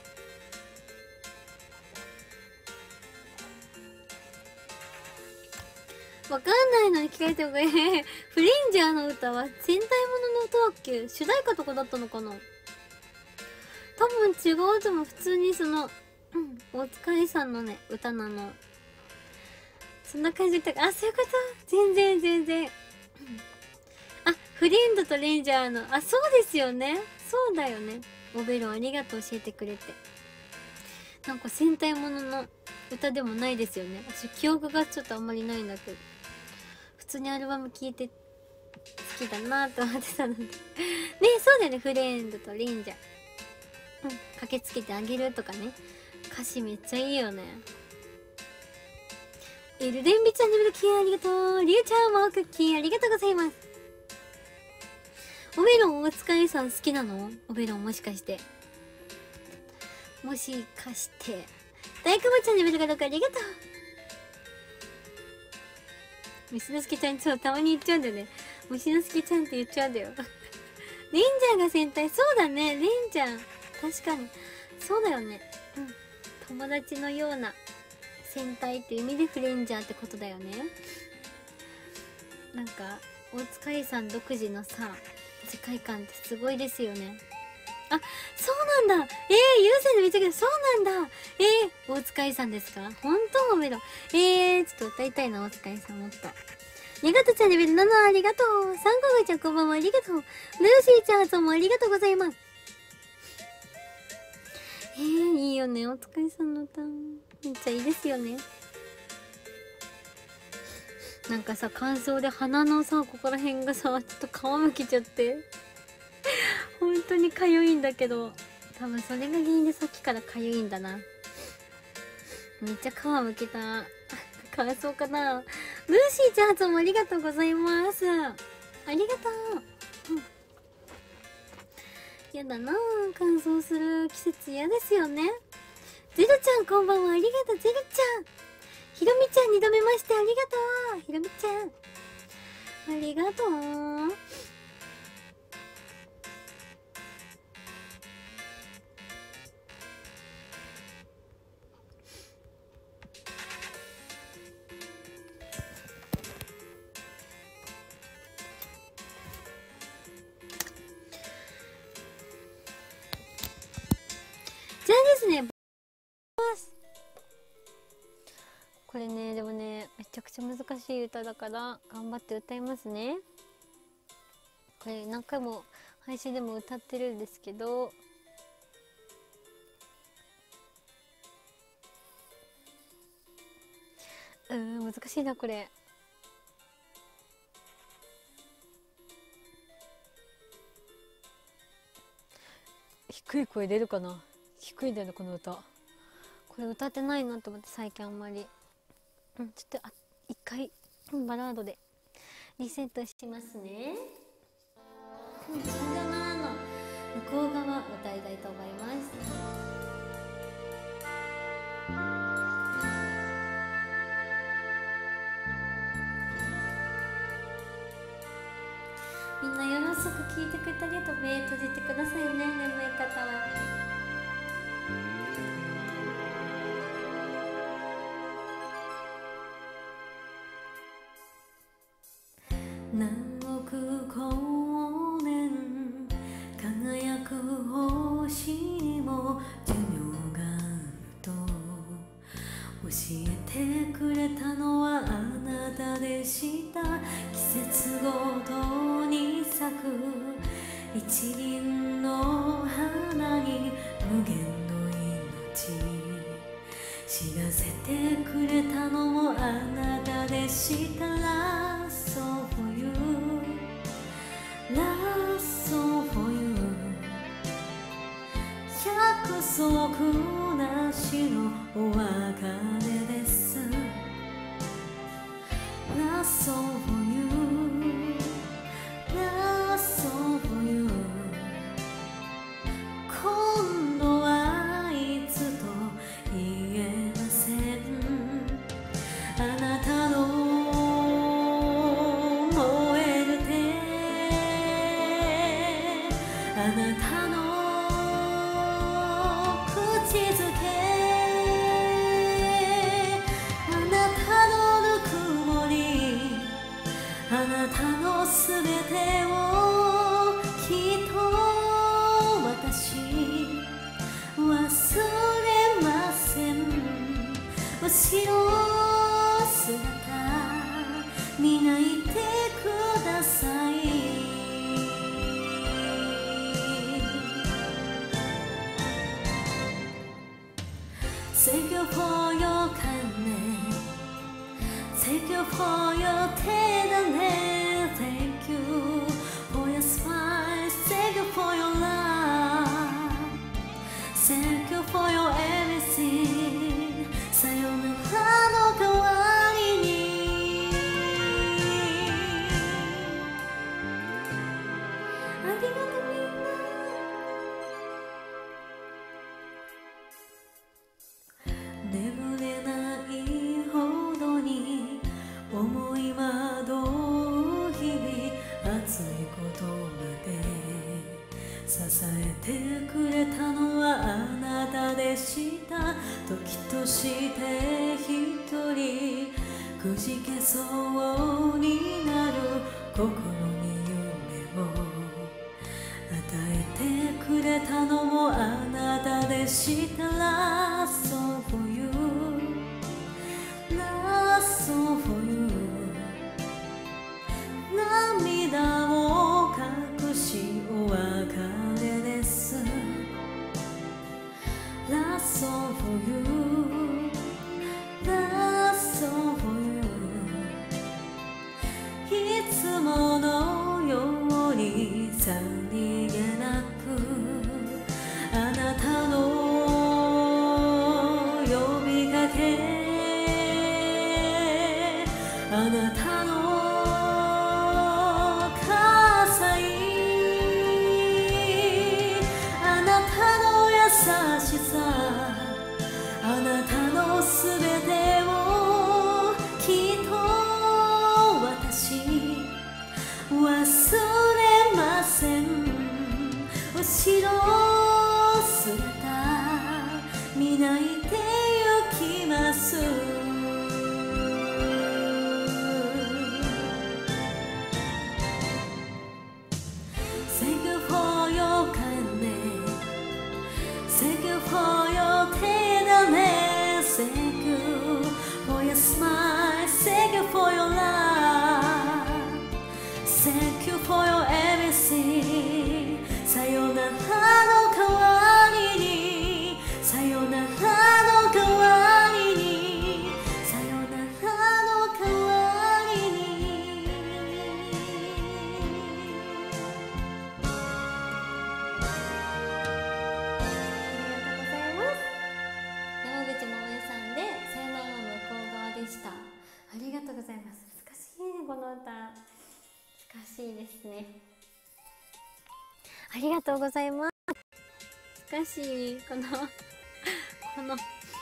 わかんないのに聞かれてもフレンジャーの歌は戦隊ものの歌だっけ？主題歌とかだったのかな？多分違うとも普通に大塚愛さんのね、歌なの。そんな感じだった。あ、そういうこと？全然。あ、フレンドとレンジャーの、あ、そうですよね。そうだよね。おベロありがとう教えてくれて。なんか戦隊ものの歌でもないですよね。私記憶がちょっとあんまりないんだけど。普通にアルバム聴いて好きだなと思ってたので。ね、そうだよね。フレンドとレンジャー。駆けつけてあげるとかね。歌詞めっちゃいいよね。エルデンビちゃんレベルキーありがとう。リュウちゃんもクッキーありがとうございます。おベロン大塚愛さん好きなの？おベロンもしかして。もしかして。大久保ちゃんレベルが6ありがとう。虫之助ちゃんたまに言っちゃうんだよね。虫之助ちゃんって言っちゃうんだよ。レンジャーが戦隊。そうだね。レンジャー。確かに。そうだよね。友達のような戦隊っていう意味でフレンジャーってことだよね。なんか、大塚愛さん独自のさ、世界観ってすごいですよね。あ、そうなんだ。優先でめっちゃけど、そうなんだ。大塚愛さんですか？本当おめでとう。ちょっと歌いたいな、大塚愛さんもっと。にがとちゃんレベル7ありがとう。サンゴグちゃんこんばんはありがとう。ルーシーちゃん発音もありがとうございます。いいよね、大塚愛さんの歌。めっちゃいいですよね。なんかさ、乾燥で鼻のさ、ここら辺がさ、ちょっと皮むけちゃって。本当にかゆいんだけど、多分それが原因でさっきからかゆいんだな。めっちゃ皮むけた。 感想かな。ルーシーちゃん発もありがとうございます。ありがとう。やだなぁ、乾燥する季節嫌ですよね。ゼロちゃんこんばんは、ありがとう。ゼロちゃん、ひろみちゃん2度目ましてありがとう。ひろみちゃんありがとう。じゃあですね、これね、でもね、めちゃくちゃ難しい歌だから頑張って歌いますね。これ何回も配信でも歌ってるんですけど、難しいなこれ。低い声出るかな。低いんだよねこの歌。これ歌ってないなと思って最近あんまり。ちょっと一回バラードでリセットしますね。さよならの向こう側歌いたいと思います。みんな夜遅く聞いてくれてありがとう。目閉じてくださいね、眠い方は。何億光年輝く星にも寿命があると教えてくれたのはあなたでした。季節ごとに咲く一輪の花に無限の命知らせてくれたのもあなたでした。Love for you Love for you 約束なしのお別れです。 Love for you Love for you 今度はいつと言えません。あなたの燃える手、あなたの口づけ、あなたのぬくもり、あなたのすべてをきっと私忘れません。後ろ姿見ないでください。Thank you for your kindness Thank you for your tenderness Thank you for your smile Thank you for your love Thank you for your everything さよならの代わりにありがとうみんな。眠れないほどに思い惑う日々、熱い言葉で支えてくれたのはあなたでした。時として一人くじけそうになる心に夢を与えてくれたのもあなたでした。Love for you Love for you 涙を隠しお別れです。 Love for you Love for you いつものようにさりげなくあなたの呼びかけなたの火災、あなたの優しさ、あなたのすべてをきっと私忘れません。後ろ姿見ないで行きます。Thank you for your kindness, thank you for your tenderness, thank you for your smile, thank you for your love, thank you for your everything。 さよならの代わりに、さよならの代わりに、さよならの代わりに。 山口百恵さんで「さよならの向こう側」でした。ありがとうございます。難しいね、この歌。難しいですね。ありがとうございます。難しい。この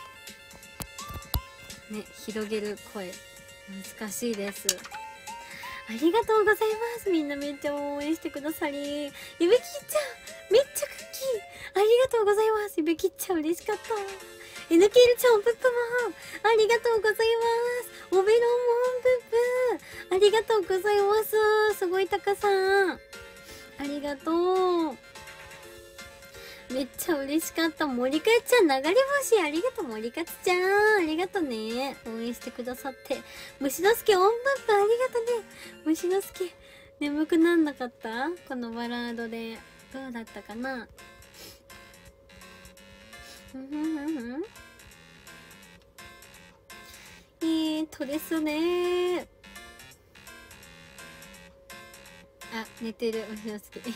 ね、広げる声難しいです。ありがとうございます。みんなめっちゃ応援してくださり、ゆべきちゃんめっちゃクッキーありがとうございます。ゆべきちゃん嬉しかった。えぬきるちゃんぷっぷもありがとうございます。おべろんもんぷっぷありがとうございます。すごいたかさんありがとう。めっちゃ嬉しかった。森かちゃん流れ星ありがとう。森かちゃんありがとね。応援してくださって。虫のすけ音符ありがとね。虫のすけ眠くなんなかった？このバラードでどうだったかな。ですね。あ、寝てる。虫のすけ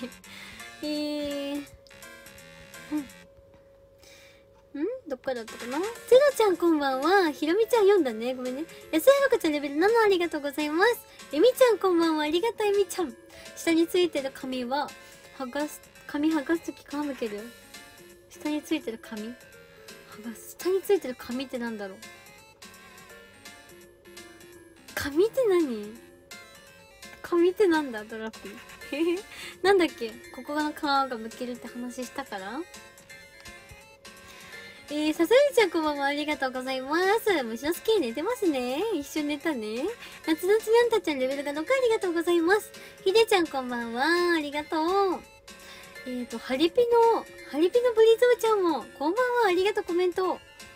どっからだったかな。ゼロちゃんこんばんは。ひろみちゃん読んだね。ごめんね。安井まこちゃんレベル7ありがとうございます。えみちゃんこんばんは。ありがとうえみちゃん。下についてる髪は、髪剥がすとき皮むける。下についてる髪剥がす。下についてる髪ってなんだろう。髪って何？髪ってなんだドラピー。なんだっけ、ここの皮がむけるって話したから。ささりちゃんこんばんは。ありがとうございます。虫のスキー寝てますね。一緒に寝たね。夏夏にゃんたちゃんレベルが6ありがとうございます。ひでちゃんこんばんは。ありがとう。ハリピのブリゾーちゃんもこんばんは。ありがとうコメント。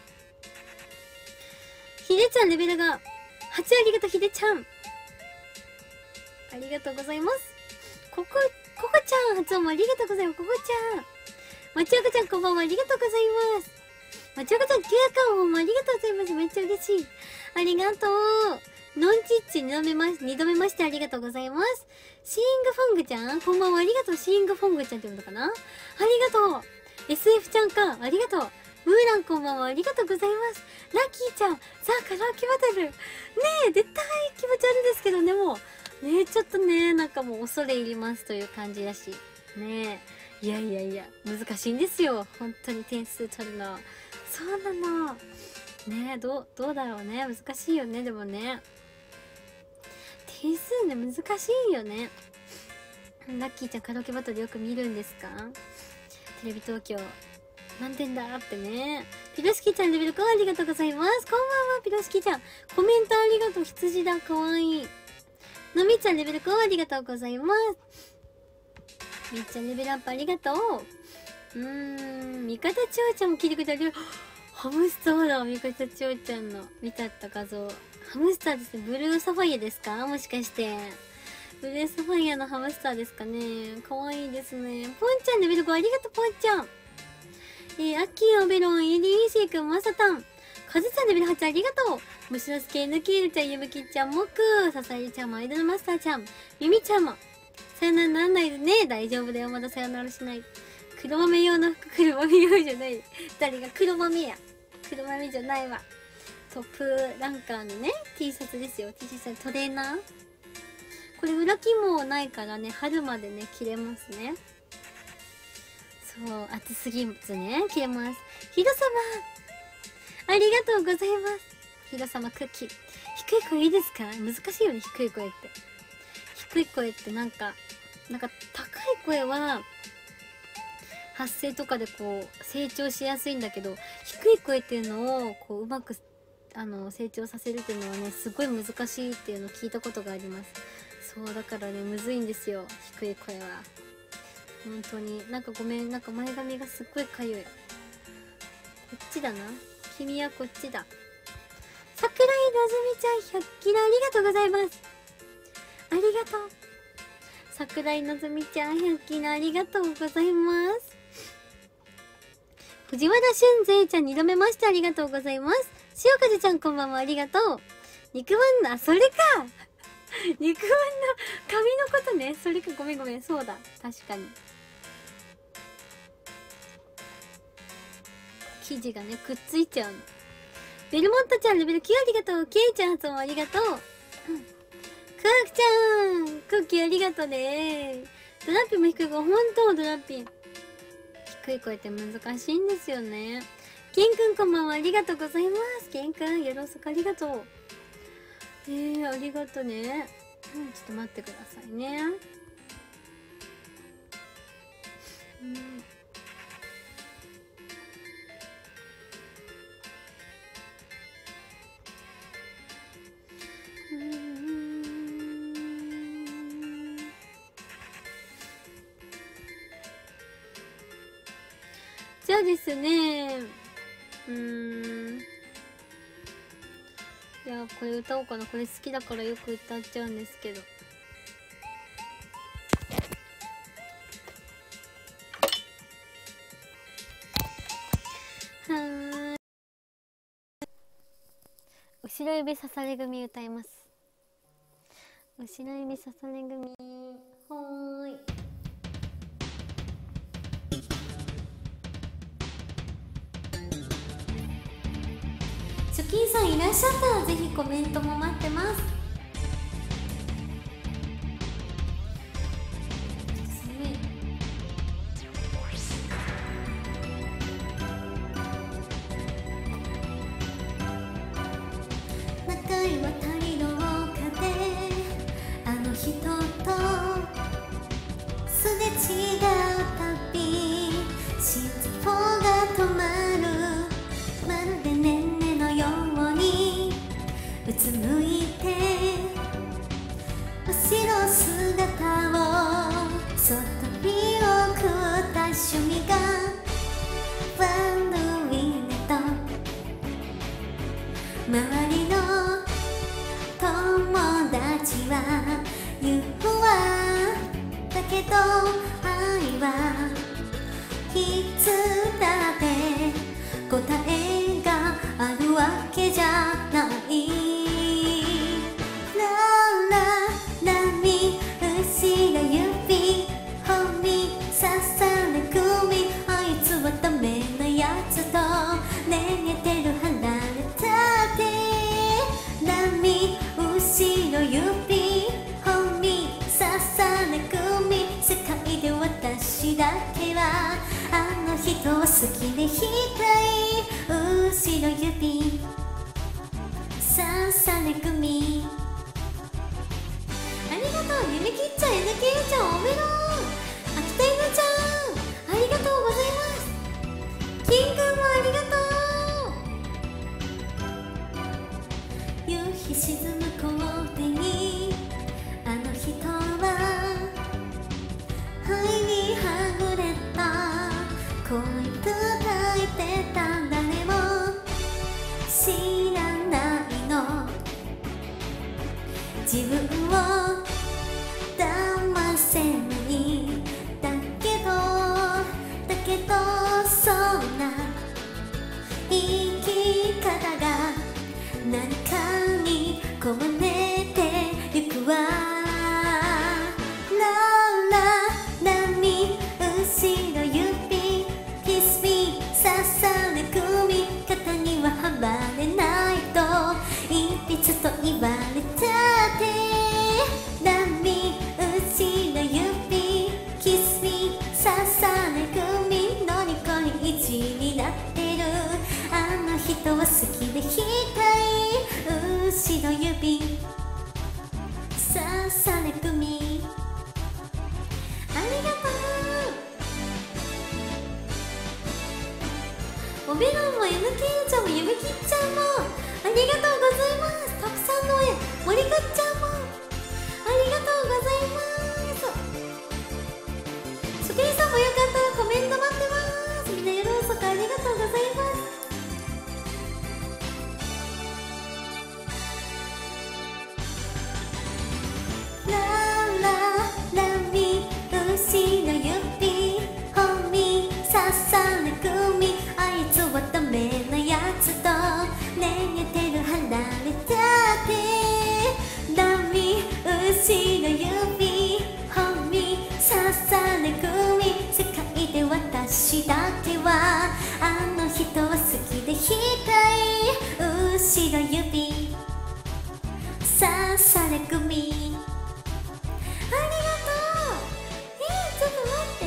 ひでちゃんレベルが8ありがとうひでちゃん。ありがとうございます。ここちゃん発音もありがとうございます。ここちゃん。まちあかちゃんこんばんは。ありがとうございます。まちあかちゃん、キュアカンもありがとうございます。めっちゃ嬉しい。ありがとう。のんちっち2度目ましてありがとうございます。シーイングフォングちゃんこんばんは。ありがとう。シーイングフォングちゃんって言うのかな。ありがとう。SF ちゃんか。ありがとう。ムーランこんばんは。ありがとうございます。ラッキーちゃん。さあ、カラオケバトル。ねえ、絶対気持ち悪いですけどね、もう。ねえ、ちょっとね、なんかもう恐れ入りますという感じだし。ねえ。いや、難しいんですよ。本当に点数取るの。そうなの。ねえ、どうだろうね。難しいよね、でもね。点数ね、難しいよね。ラッキーちゃん、カラオケバトルよく見るんですか？テレビ東京。何点だってね。ピロシキちゃんレベル5ありがとうございます。こんばんは、ピロシキちゃん。コメントありがとう。羊だ、かわいい。のみちゃんレベル5ありがとうございます。みっちゃんレベルアップありがとう。味方ちょうちゃんも聞いてくれてありがとう。ハムスターだ、味方ちょうちゃんの見たった画像。ハムスターですね。ブルーサファイアですか？もしかして。ブルーサファイアのハムスターですかね。かわいいですね。ポンちゃんレベル5ありがとう、ポンちゃん。アッキーオベロン、エリーシーくん、マサタン。カズちゃんレベル8ありがとう。虫のすけ、ぬきーるちゃん、ゆむきちゃん、もく、ささりちゃんも、アイドルマスターちゃん、ゆみちゃんも。さよならなんないでね。大丈夫だよ。まださよならしない。黒豆用の服、黒豆用じゃない。誰が黒豆や。黒豆じゃないわ。 トップランカーのね T シャツですよ。 T シャツトレーナー、これ裏起毛ないからね、春までね着れますね。そう、暑すぎずね着れます。ヒロ様ありがとうございます。ヒロ様クッキー。低い声いいですか？難しいよね、低い声って。低い声ってなんか高い声は発声とかでこう成長しやすいんだけど、低い声っていうのをこううまく成長させるっていうのはね、すごい難しいっていうのを聞いたことがあります。そうだからね、むずいんですよ、低い声は。本当になんかごめん、なんか前髪がすっごいかゆい。こっちだな、君はこっちだ。桜井なずみちゃん100キロありがとうございます。ありがとう。桜井なずみちゃん100キロありがとうございます。藤原俊勢ちゃん2度目ましてありがとうございます。塩風ちゃんこんばんは、ありがとう。肉まんだ、それか肉まんの髪のことね、それか、ごめん、そうだ、確かに生地がねくっついちゃうの。ベルモントちゃんレベル9ありがとう。ケイちゃん発音ありがとう。クワクちゃんクッキーありがとうね。ドラッピンも低い声、ほんとドラッピン低い声って難しいんですよね。ケンくんこんばんは、ありがとうございます。ケンくんよろしくありがとう。ありがとね。ちょっと待ってくださいね。じゃあですね、いや、これ歌おうかな。これ好きだからよく歌っちゃうんですけど。後ろ指刺され組歌います。後ろ指刺され組、ほーい。初金さんいらっしゃったらぜひコメントも待ってます。長い渡り廊下であの人とすれ違うたび心臓が止まる。まるでねんねのようにうつむいて後ろ姿をそっと見送った瞬間、ワンドウィネと周りの友達は言うわだけど愛はいつだって答えがあるわけじゃない。ラララに後ろ指頬に刺され組、あいつはダメなやつと逃げてる離れたって。波後ろ指頬に刺され組、世界で私だけはあの人を好きでいたい。後ろ指刺され組、ありがとう。ゆめきっちゃん、ゆめきっちゃんおめでとう。秋田犬ちゃんありがとうございます。キンくんもありがとう。夕日沈む校庭にあの人は灰にはぐれた恋抱いてた。誰も知らないの、自分を騙せないだけどそんな生き方が何かにこまねてゆくわ。ララ波後ろ指キスミ刺され組、肩には離れないとと言われたって波打ちの指キスに刺され組のニコに一になってるあの人は好きで額後ろ指刺され組ありがとうおべろんも NK ちゃんもゆめきっちゃんもありがとうございますたくさんの絵森かっちゃんもありがとうございます職員さんもよかったらコメント待ってますみんな夜遅くありがとうございますラララミ牛の指本に刺され組あいつはダメなやつと逃げてる離れたってダミ牛の指本に刺され組世界で私だけはあの人は好きで後ろ指刺され組ありがとうちょっと待って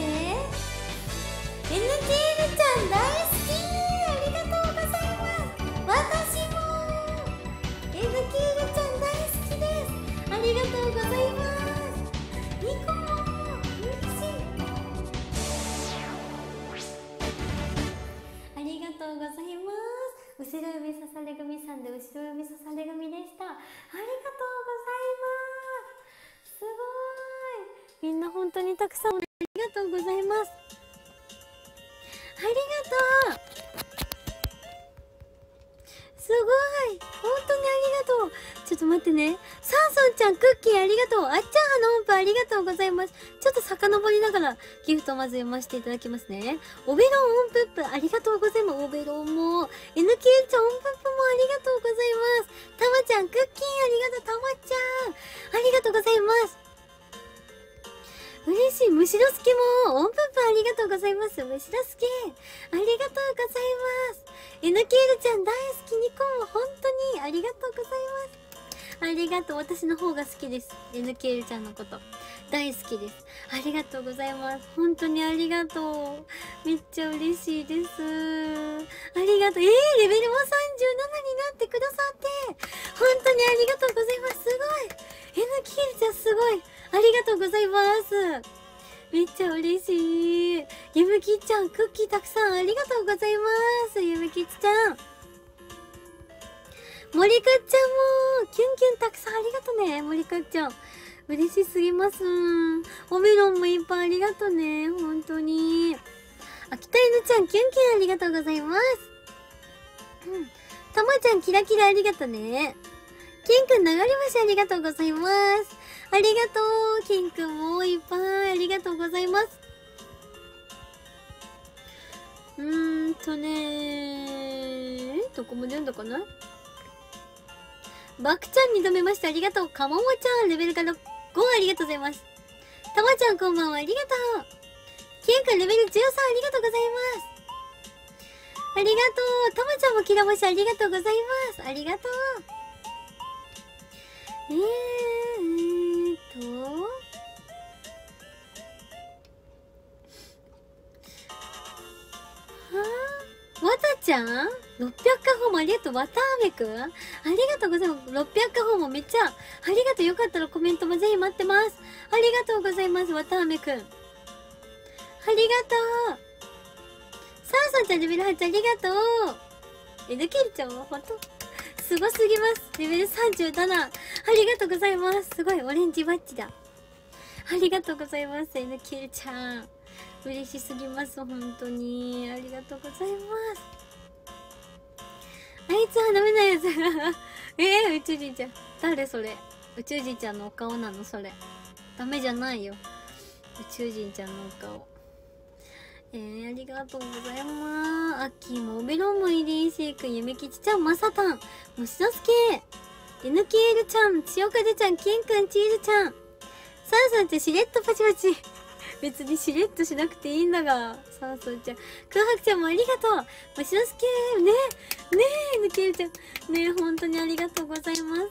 NTL ちゃん大好きありがとうございます私も NTL ちゃん大好きですありがとうございますニコも嬉しいありがとうございます後ろ指刺され組さんで後ろ指刺され組でしたありがとうございますすごーいみんな本当にたくさんありがとうございますありがとうすごい本当にありがとうちょっと待ってねサンソンちゃんクッキーありがとうあっちゃんはの音符ありがとうございますちょっと遡りながらギフトをまず読ませていただきますねおべろん音符ップありがとうございますおべろんも NQ ちゃん音符ップもありがとうございますたまちゃんクッキーありがとうたまちゃんありがとうございます嬉しいむしろすけも音符ップありがとうございますむしろすけありがとうございます NQ ちゃん大好きニコも本当にありがとうございますありがとう私の方が好きです NQ ちゃんのこと大好きですありがとうございます本当にありがとうめっちゃ嬉しいですありがとうレベルも37になってくださって本当にありがとうございますすごい NQ ちゃんすごいありがとうございますめっちゃ嬉しいゆむきちゃんクッキーたくさんありがとうございますゆむきちゃん森くっちゃんもキュンキュンたくさんありがとね森くっちゃん嬉しすぎますおメロンもいっぱいありがとね本当に秋田犬ちゃんキュンキュンありがとうございますたまちゃんキラキラありがとねケンくん流れ星ありがとうございますありがとうケンくんもいっぱいありがとうございますどこまで読んだかなバクちゃんに止めましたありがとうかももちゃんレベルが5ありがとうございますたまちゃんこんばんはありがとうケンくんレベル13ありがとうございますありがとうたまちゃんもキラ星ありがとうございますありがとうわたちゃん600回訪問ありがとうわたあめくんありがとうございます600回訪問めっちゃありがとうよかったらコメントもぜひ待ってますありがとうございますわたあめくんありがとうサーサンちゃんレベル8ありがとう抜けるちゃんはほんとすごすぎますレベル37ありがとうございますすごいオレンジバッジだありがとうございます NQ ちゃん嬉しすぎます本当にありがとうございますあいつはダメなやつ宇宙人ちゃん誰それ宇宙人ちゃんのお顔なのそれダメじゃないよ宇宙人ちゃんのお顔ありがとうございます。アッキーもおべろんもいりしーくん、ゆめきちちゃん、まさたん、もしのすけ、NKL ちゃん、千代風ちゃん、ケンくん、チーズちゃん、サンさんってしれっとパチパチ。 別にしれっとしなくていいんだが。さあ、そうちゃん。空白ちゃんもありがとう。もしのすけねえ、抜けるちゃん。ねえ、本当にありがとうございます。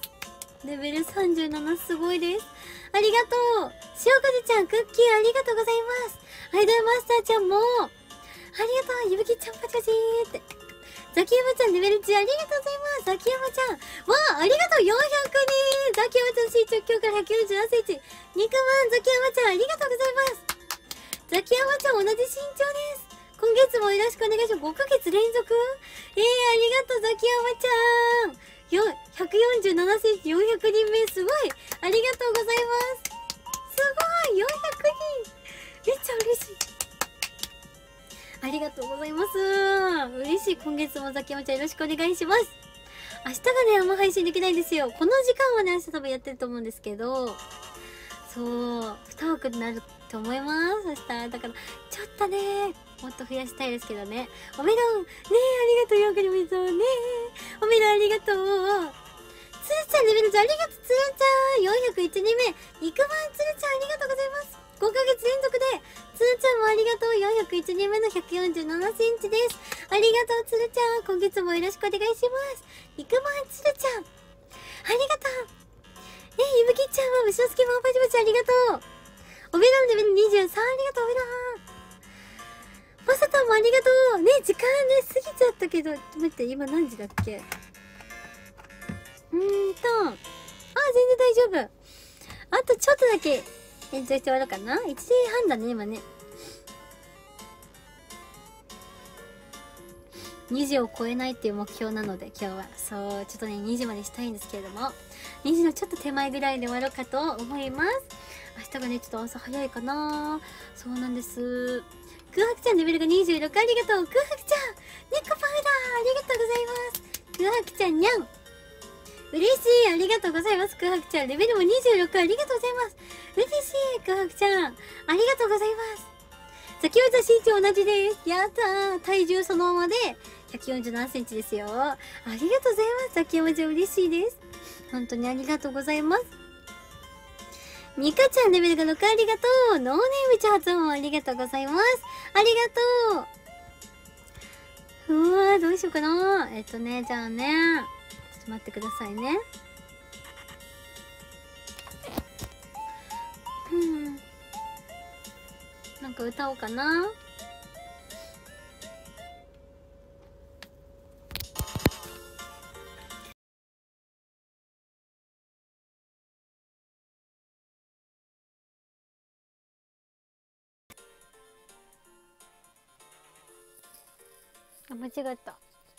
レベル37すごいです。ありがとう。塩風ちゃん、クッキーありがとうございます。アイドルマスターちゃんも、ありがとう。ゆぶきちゃんパチパチーって。ザキヤマちゃんレベル1ありがとうございます。ザキヤマちゃん。わあ、ありがとう。400人。ザキヤマちゃん身長今日から147センチ。肉まん、ザキヤマちゃんありがとうございます。ザキヤマちゃん同じ身長です。今月もよろしくお願いします。5ヶ月連続ありがとう、ザキヤマちゃん。147センチ、400人目、すごいありがとうございます。すごい !400 人めっちゃ嬉しい。ありがとうございます。嬉しい。今月もザキヤマちゃんよろしくお願いします。明日がね、あんま配信できないんですよ。この時間はね、明日多分やってると思うんですけど、そう、2枠になると思います。明日。だから、ちょっとね、もっと増やしたいですけどね。おめろん、ねえ、ありがとう、よくにめぞねえ。おめろん、ありがとう。つーちゃんレベル1、ありがとう、つーちゃん。401人目。肉まんつーちゃん、ありがとうございます。5ヶ月連続で、つーちゃんもありがとう。401人目の147センチです。ありがとう、つるちゃん。今月もよろしくお願いします。肉まんつるちゃん。ありがとう。ゆぶきちゃんは、後ろすけまんパチパチありがとう。おめろんレベル23、ありがとう、おめろん。まさたんもありがとう。ね、時間ね、過ぎちゃったけど、待って、今何時だっけ？全然大丈夫。あとちょっとだけ延長して終わるかな？ 1 時半だね、今ね。2時を超えないっていう目標なので、今日は。そう、ちょっとね、2時までしたいんですけれども、2時のちょっと手前ぐらいで終わろうかと思います。明日がね、ちょっと朝早いかな。そうなんです。空白ちゃんレベルが26、ありがとう。空白ちゃん、猫パウダー、ありがとうございます。空白ちゃんにゃん。嬉しい、ありがとうございます。空白ちゃん、レベルも26、ありがとうございます。嬉しい、空白ちゃん、ありがとうございます。ザキヤマちゃん身長同じです。やったー。体重そのままで147センチですよ。ありがとうございます。ザキヤマちゃん嬉しいです。本当にありがとうございます。ミカちゃんレベルが6、ありがとう。ノーネームチャーツもありがとうございます。ありがとう。うわー、どうしようかな。じゃあね。ちょっと待ってくださいね。なんか歌おうかな。あ、間違った。じゃあ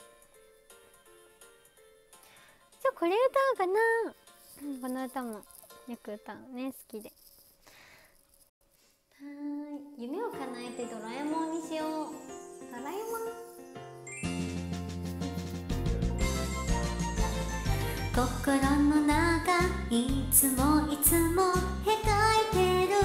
これ歌おうかな。この歌もよく歌うね、好きで。夢を叶えてドラえもんにしよう。ドラえもん。 心の中いつもいつも描いてる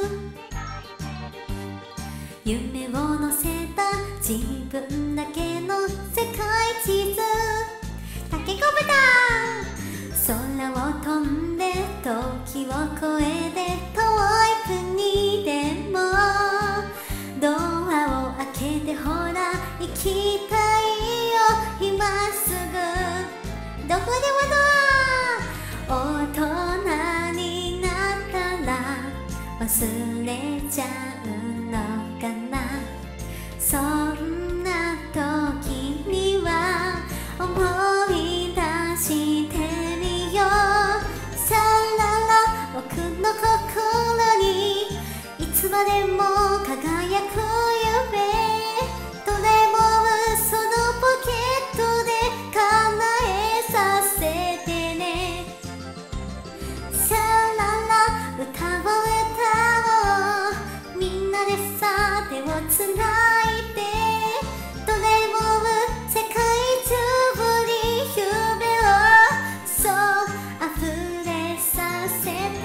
夢を乗せた自分だけの世界地図。タケコプター空を飛んで時を越えて遠い国でもドアを開けてほら行きたいよ今すぐどこでもドア大人になったら忘れちゃうのかな。そんな時には思い出してみよう。さらら僕の心にいつまでも輝く夢どれもそのポケットで叶えさせてね。さらら歌を歌おうみんなでさ手をつないでどれも世界中に夢をそう溢れさせて。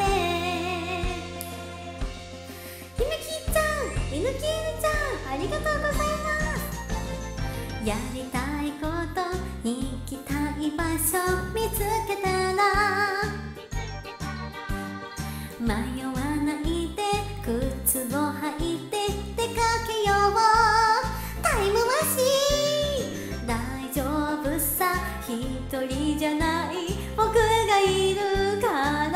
ゆめきちゃん、ゆぬきちゃんありがとうございます。やりたいこと行きたい場所見つけたら迷わないで靴を履いて出かけよう。タイムマシーン、大丈夫さ、一人じゃない僕がいるから。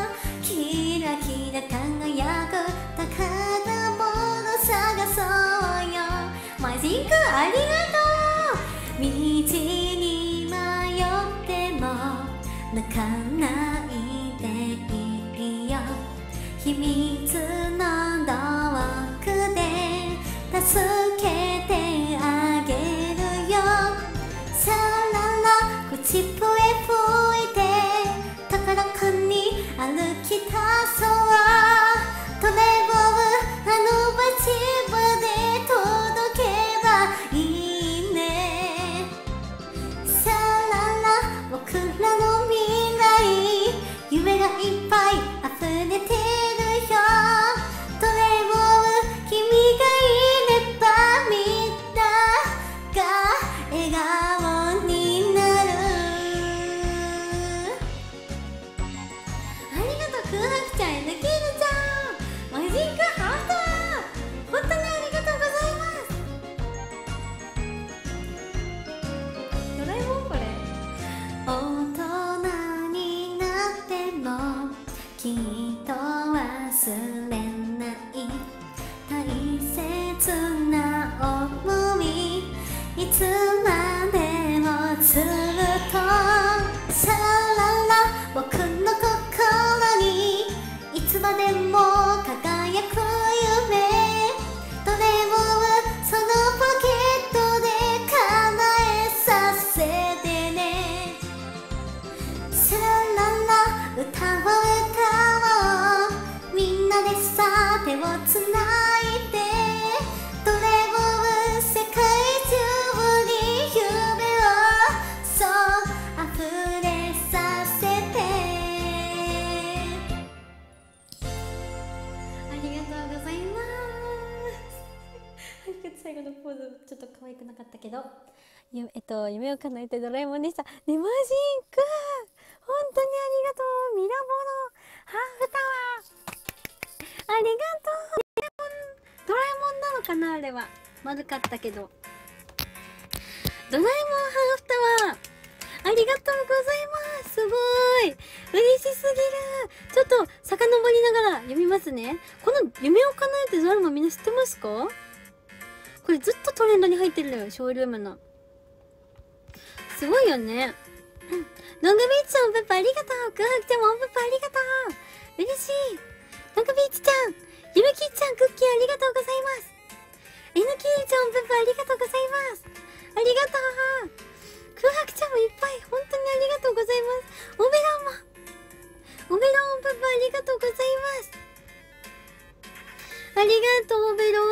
キラキラ輝く宝物探そうよ。マジックありがとう。道に迷っても泣かないでいいよ。秘密の道具で助けてあげるよ。さらら口笛吹いて宝庫に歩き出そう。トレボブあの街まで届けばいいね。さらら僕らの未来、夢がいっぱい溢れてるよ。トレボブ君がいればみんなが笑顔になる。ありがとう空白ちゃん、エヌキールちゃん、マジックハート、本当にありがとうございます。ドラえもんこれ。大人になってもきっと忘れない大切な想い、いつまでもずっと。さらら僕の心にいつまでも輝く夢。どれもそのポケットで叶えさせてね。さらら歌を歌おう、みんなでさ手をつないで。どれも世界中に夢をそう溢れさせて。ありがとうございます。最後のポーズちょっと可愛くなかったけど、夢を叶えてドラえもんでした。ね、マジック本当にありがとう。ミラボのハーフタワーありがとう。 ドラえもんなのかな、あれは。丸かったけど。ドラえもんハーフタワー、ありがとうございます。すごい嬉しすぎる。ちょっと遡りながら読みますね。この夢を叶えてドラマみんな知ってますか？これずっとトレンドに入ってるのよ、ショールームの。すごいよね。ロングビーチさんおペッパーありがとう。空白ちゃんもおペッパーありがとう。嬉しい。ロングビーチちゃん、ゆめきちゃん、クッキーありがとうございます。えぬきーちゃんおペッパーありがとうございます。ありがとう。空白ちゃんもいっぱい、本当にありがとうございます。オベロンも、オベロンおペッパーありがとうございます。ありがとう、オベロ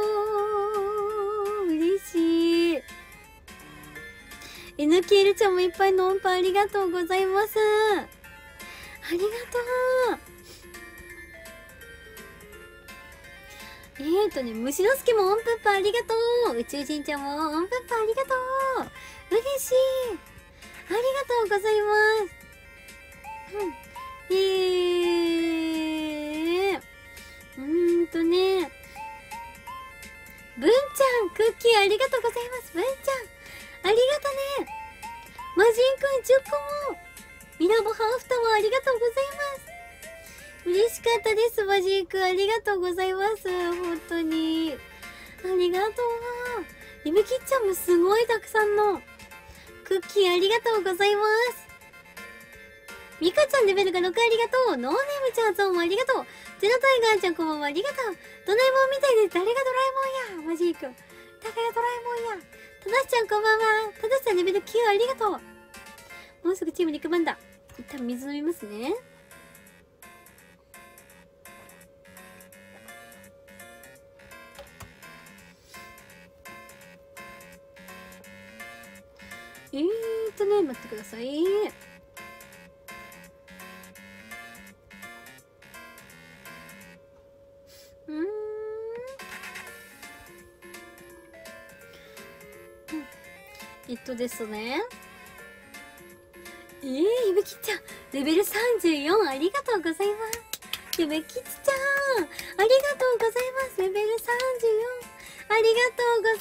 ン。嬉しい。えぬきーるちゃんもいっぱいの音符ありがとうございます。ありがとう。虫之助も音符ありがとう。宇宙人ちゃんも音符ありがとう。嬉しい。ありがとうございます。ね。文ちゃん、クッキーありがとうございます。文ちゃん、ありがとね。魔人くん10個も。ミラボハーフタワーありがとうございます。嬉しかったです、マジーくん。ありがとうございます。本当に。ありがとう。ゆめきっちゃんもすごいたくさんのクッキーありがとうございます。ミカちゃんレベルが6ありがとう。ノーネームちゃんゾーンもありがとう。ゼロタイガーちゃんこんばんはありがとう。ドラえもんみたいで誰がドラえもんや。マジーくん。誰がドラえもんや。ただしちゃんこんばんは。ただしちゃんレベル9ありがとう。もうすぐチーム肉まんだ。一旦水飲みますね。待ってください。ですね。ゆめきちゃん、レベル34ありがとうございます。ゆめきちちゃありがとうございます。レベル34。ありがとうございます。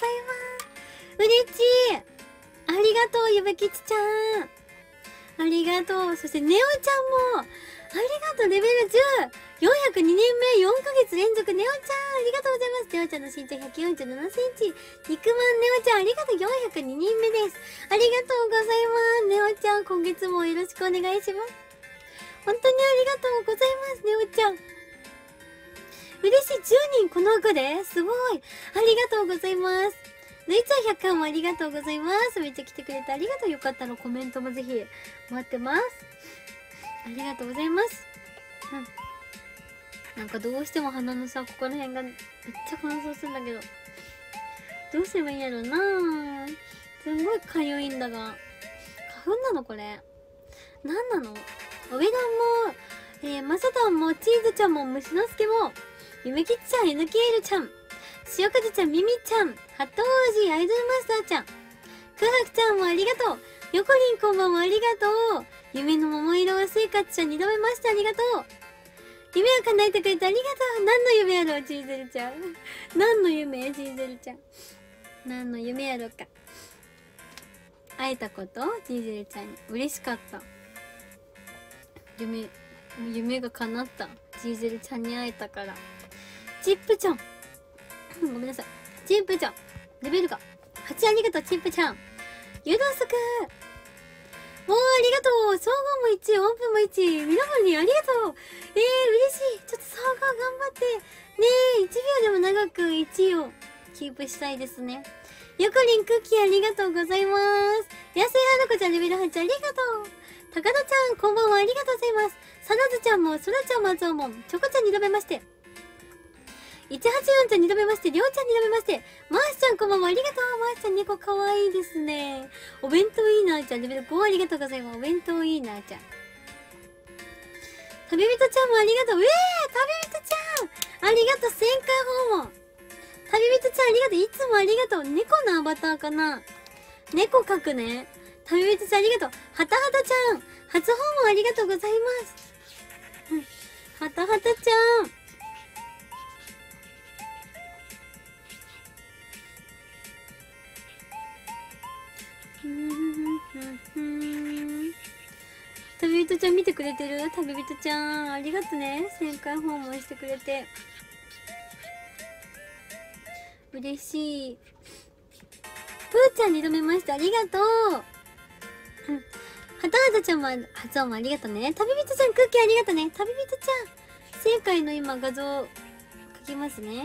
嬉しい。ありがとう、ゆべきちちゃん。ありがとう。そして、ネオちゃんも、ありがとう、レベル10。402年目、4ヶ月連続、ネオちゃん、ありがとうございます。ネオちゃんの身長147センチ。肉まんネオちゃん、ありがとう、402人目です。ありがとうございます。ネオちゃん、今月もよろしくお願いします。本当にありがとうございます、ネオちゃん。嬉しい、10人この子ですごい。ありがとうございます。ぬいちゃん100回もありがとうございます。めっちゃ来てくれてありがとう。よかったらコメントもぜひ待ってます。ありがとうございます。なんかどうしても鼻のさ、ここら辺がめっちゃ乾燥するんだけど。どうすればいいんやろなぁ。すんごいかゆいんだが。花粉なのこれ。なんなの？おべだんも、まさたんも、チーズちゃんも、虫のすけも、ゆめきちちゃん、NKL ちゃん、しおかじちゃん、みみちゃん、ハット王子、アイドルマスターちゃん、くはくちゃんもありがとう。よこりんこんばんもありがとう。夢の桃色は生活ちゃん2度目ましたありがとう。夢を叶えてくれてありがとう。何の夢やろう、チーゼルちゃん。何の夢、チーゼルちゃん。何の夢やろうか。会えたことチーゼルちゃんに。嬉しかった。夢が叶った。チーゼルちゃんに会えたから。チップちゃん。ごめんなさい。チップちゃん。レベルが8ありがとう、チップちゃん。ゆどすくおー、ありがとう。総合も1、オープンも1。ミラモリありがとう。嬉しい。ちょっと総合頑張って。ねえ、1秒でも長く1位をキープしたいですね。よこりんクッキーありがとうございます。やすいはるこちゃんレベル8ありがとう。高田ちゃん、こんばんはありがとうございます。さなずちゃんも、そらちゃん、松尾も、チョコちゃんに度めまして。184ちゃんに度めまして、りょうちゃんに度めまして、マーシちゃんこんばんはありがとう。マーシちゃん猫かわいいですね。お弁当いいなーちゃんレベル5ありがとうございます。お弁当いいなーちゃん。旅人ちゃんもありがとう。旅人ちゃんありがとう。1000回訪問。旅人ちゃんありがとう。いつもありがとう。猫のアバターかな。猫描くね。旅人ちゃんありがとう。はたはたちゃん。初訪問ありがとうございます。はたはたちゃん。旅人ちゃん見てくれてる？旅人ちゃんありがとね。1000回訪問してくれて嬉しい。ぷーちゃんに度めました。ありがとう。はたはたちゃんも発音もありがとね。旅人ちゃんクッキーありがとね。旅人ちゃん1000回の今画像書きますね。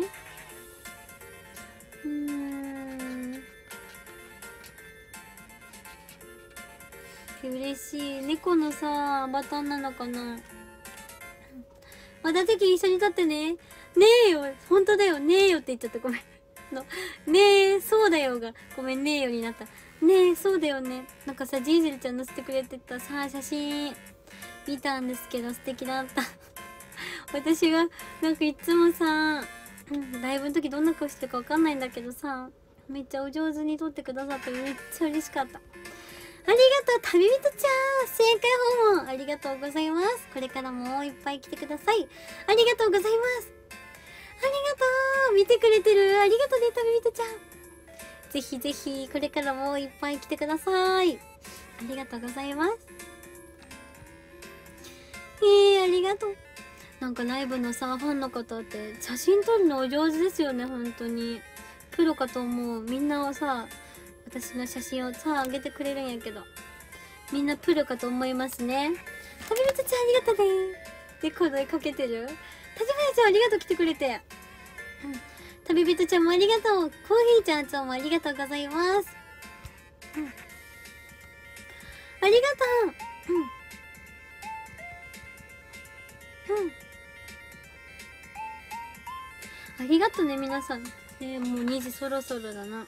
嬉しい。猫のさ、アバターなのかな。また席一緒に立ってね。ねえよ。ほんとだよ。ねえよって言っちゃった。ごめん。ねえ、そうだよが。ごめん、ねえよになった。ねえ、そうだよね。なんかさ、ジーゼルちゃん載せてくれてたさ、写真見たんですけど、素敵だった。私が、なんかいつもさ、ライブの時どんな顔してるかわかんないんだけどさ、めっちゃお上手に撮ってくださってめっちゃ嬉しかった。ありがとう、旅人ちゃん。1000回訪問ありがとうございます。これからもいっぱい来てください。ありがとうございます。ありがとう。見てくれてる。ありがとうね、旅人ちゃん。ぜひぜひ、これからもいっぱい来てください。ありがとうございます。ありがとう。なんかライブのさ、ファンの方って写真撮るのお上手ですよね、本当に。プロかと思う。みんなをさ、私の写真をさ、あげてくれるんやけど。みんなプロかと思いますね。旅人ちゃんありがとうね。で、声かけてる。旅人ちゃんありがとう来てくれて。旅人ちゃんもありがとう。コーヒーちゃんもありがとうございます。ありがとう。ありがとうね、皆さん。もう2時そろそろだな。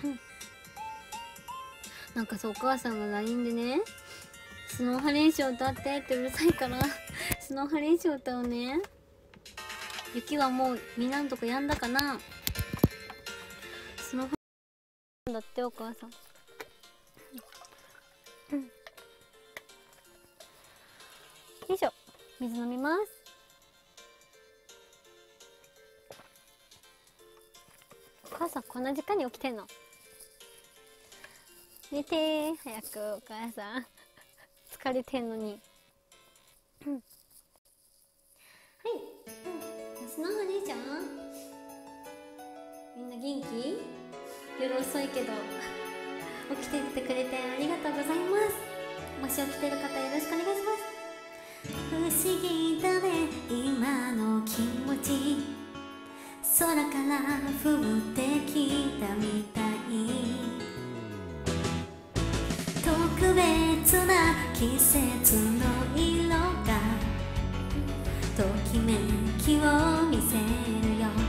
なんかさ、お母さんが LINE でね、スノーハレンション歌ってってうるさいから、スノーハレンション歌うね。雪はもうみんなのとこやんだかな。スノーハレンションだってお母さん。よいしょ。水飲みます。 母さんこんな時間に起きてんの？寝てー早くお母さん疲れてんのに。はい、スノーマリーちゃん、みんな元気？夜遅いけど起きてってくれてありがとうございます。もし起きてる方よろしくお願いします。 不思議だね今の気持ち、空から降ってきたみたい、特別な季節の色がときめきを見せるよ。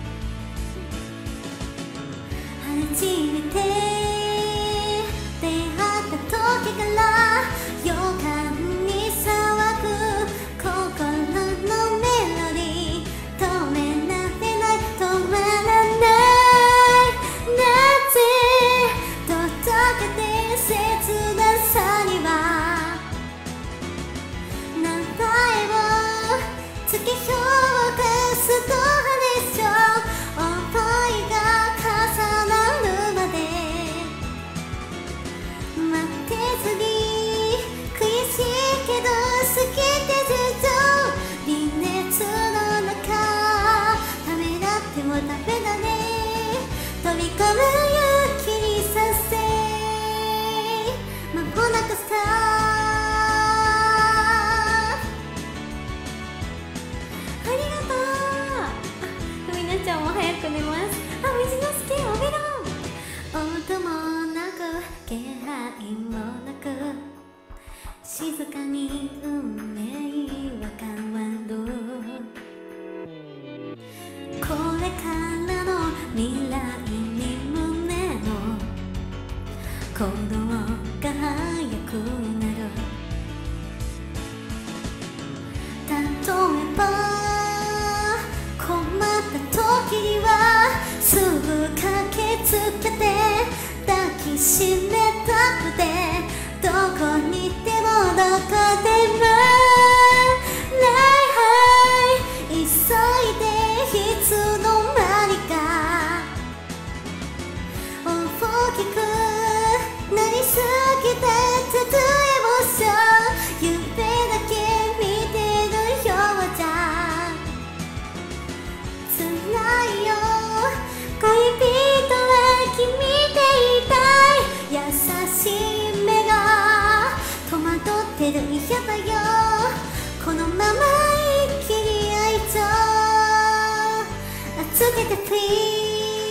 初めて出会った時から予感に騒ぐ心のメロディー、止められない止まらないなぜ届けて切なさには名前を付け評価すとでしょう。思いが重なるまで待ってずに悔しいけど好きってずっと微熱の中ためらってもダメだね、飛び込む勇気にさせ間もなくスタート。ありがとう。ふみなちゃんも早く寝ます。水之助おめろ。音もなく気配もなく静かに運命は変わる。これからの未来に胸の鼓動が速くなる。例えば困った時にはすぐ駆けつけて抱きしめたくて、どこにいてもどこでも急いでいつの間にか大きくなりすぎてたとえもそう夢だけ見てるようじゃ辛いよ。恋人は君でいたい、優しい目が戸惑ってる嫌だよ。このまま一気に愛情預けて please。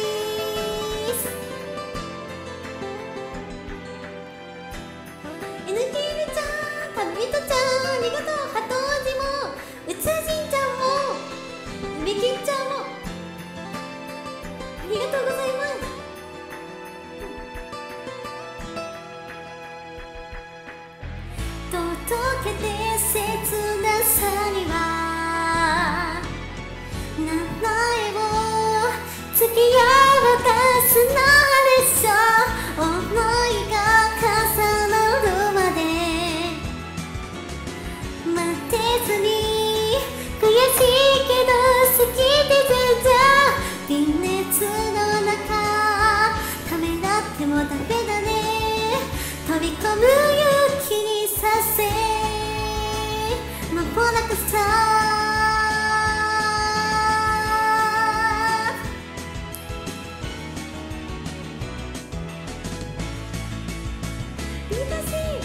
NTL ちゃん、旅人ちゃんありがとう。ハト王子も宇宙人ちゃんもメキンちゃんもありがとうございます。届けて切なさには名前を付き合わすのでしょう。思いが重なるまで待ってずに悔しいけど好きでずっと微熱の中ためらってもダメだね、飛び込む勇気にさせ間もなくスタート。難しいこの歌。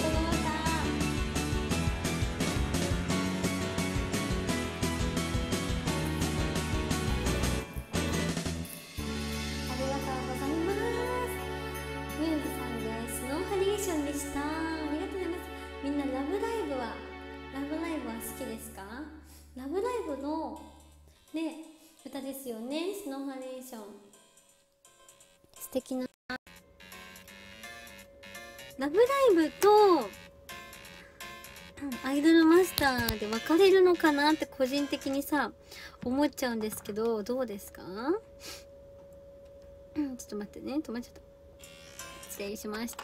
ありがとうございます。ミュージさんでスノーハリエーションでした。ありがとうございます。みんなラブライブは好きですか？ラブライブのね歌ですよね、スノーハリエーション。素敵なラブライブとアイドルマスターで分かれるのかなって個人的にさ思っちゃうんですけど、どうですか？ちょっと待ってね、止まっちゃった。失礼しました。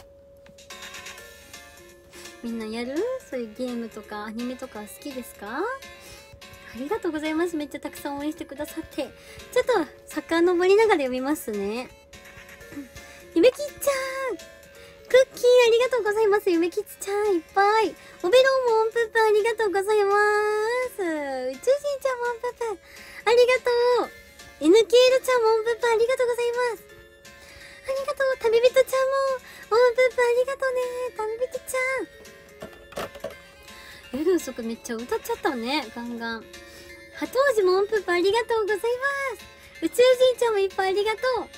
みんなやる？そういうゲームとかアニメとか好きですか？ありがとうございます。めっちゃたくさん応援してくださって。ちょっと遡りながら読みますね。ゆめきちゃん、クッキーありがとうございます。ゆめきちゃんいっぱい。おべろんもんぷぷありがとうございます。宇宙人ちゃんもんぷぷありがとう。NKL ちゃんもんぷぷありがとうございます。ありがとう。旅人ちゃんももんぷぷありがとうね。旅人ちゃん。夜遅くめっちゃ歌っちゃったね。ガンガン。はとうじもんぷぷありがとうございます。宇宙人ちゃんもいっぱいありがと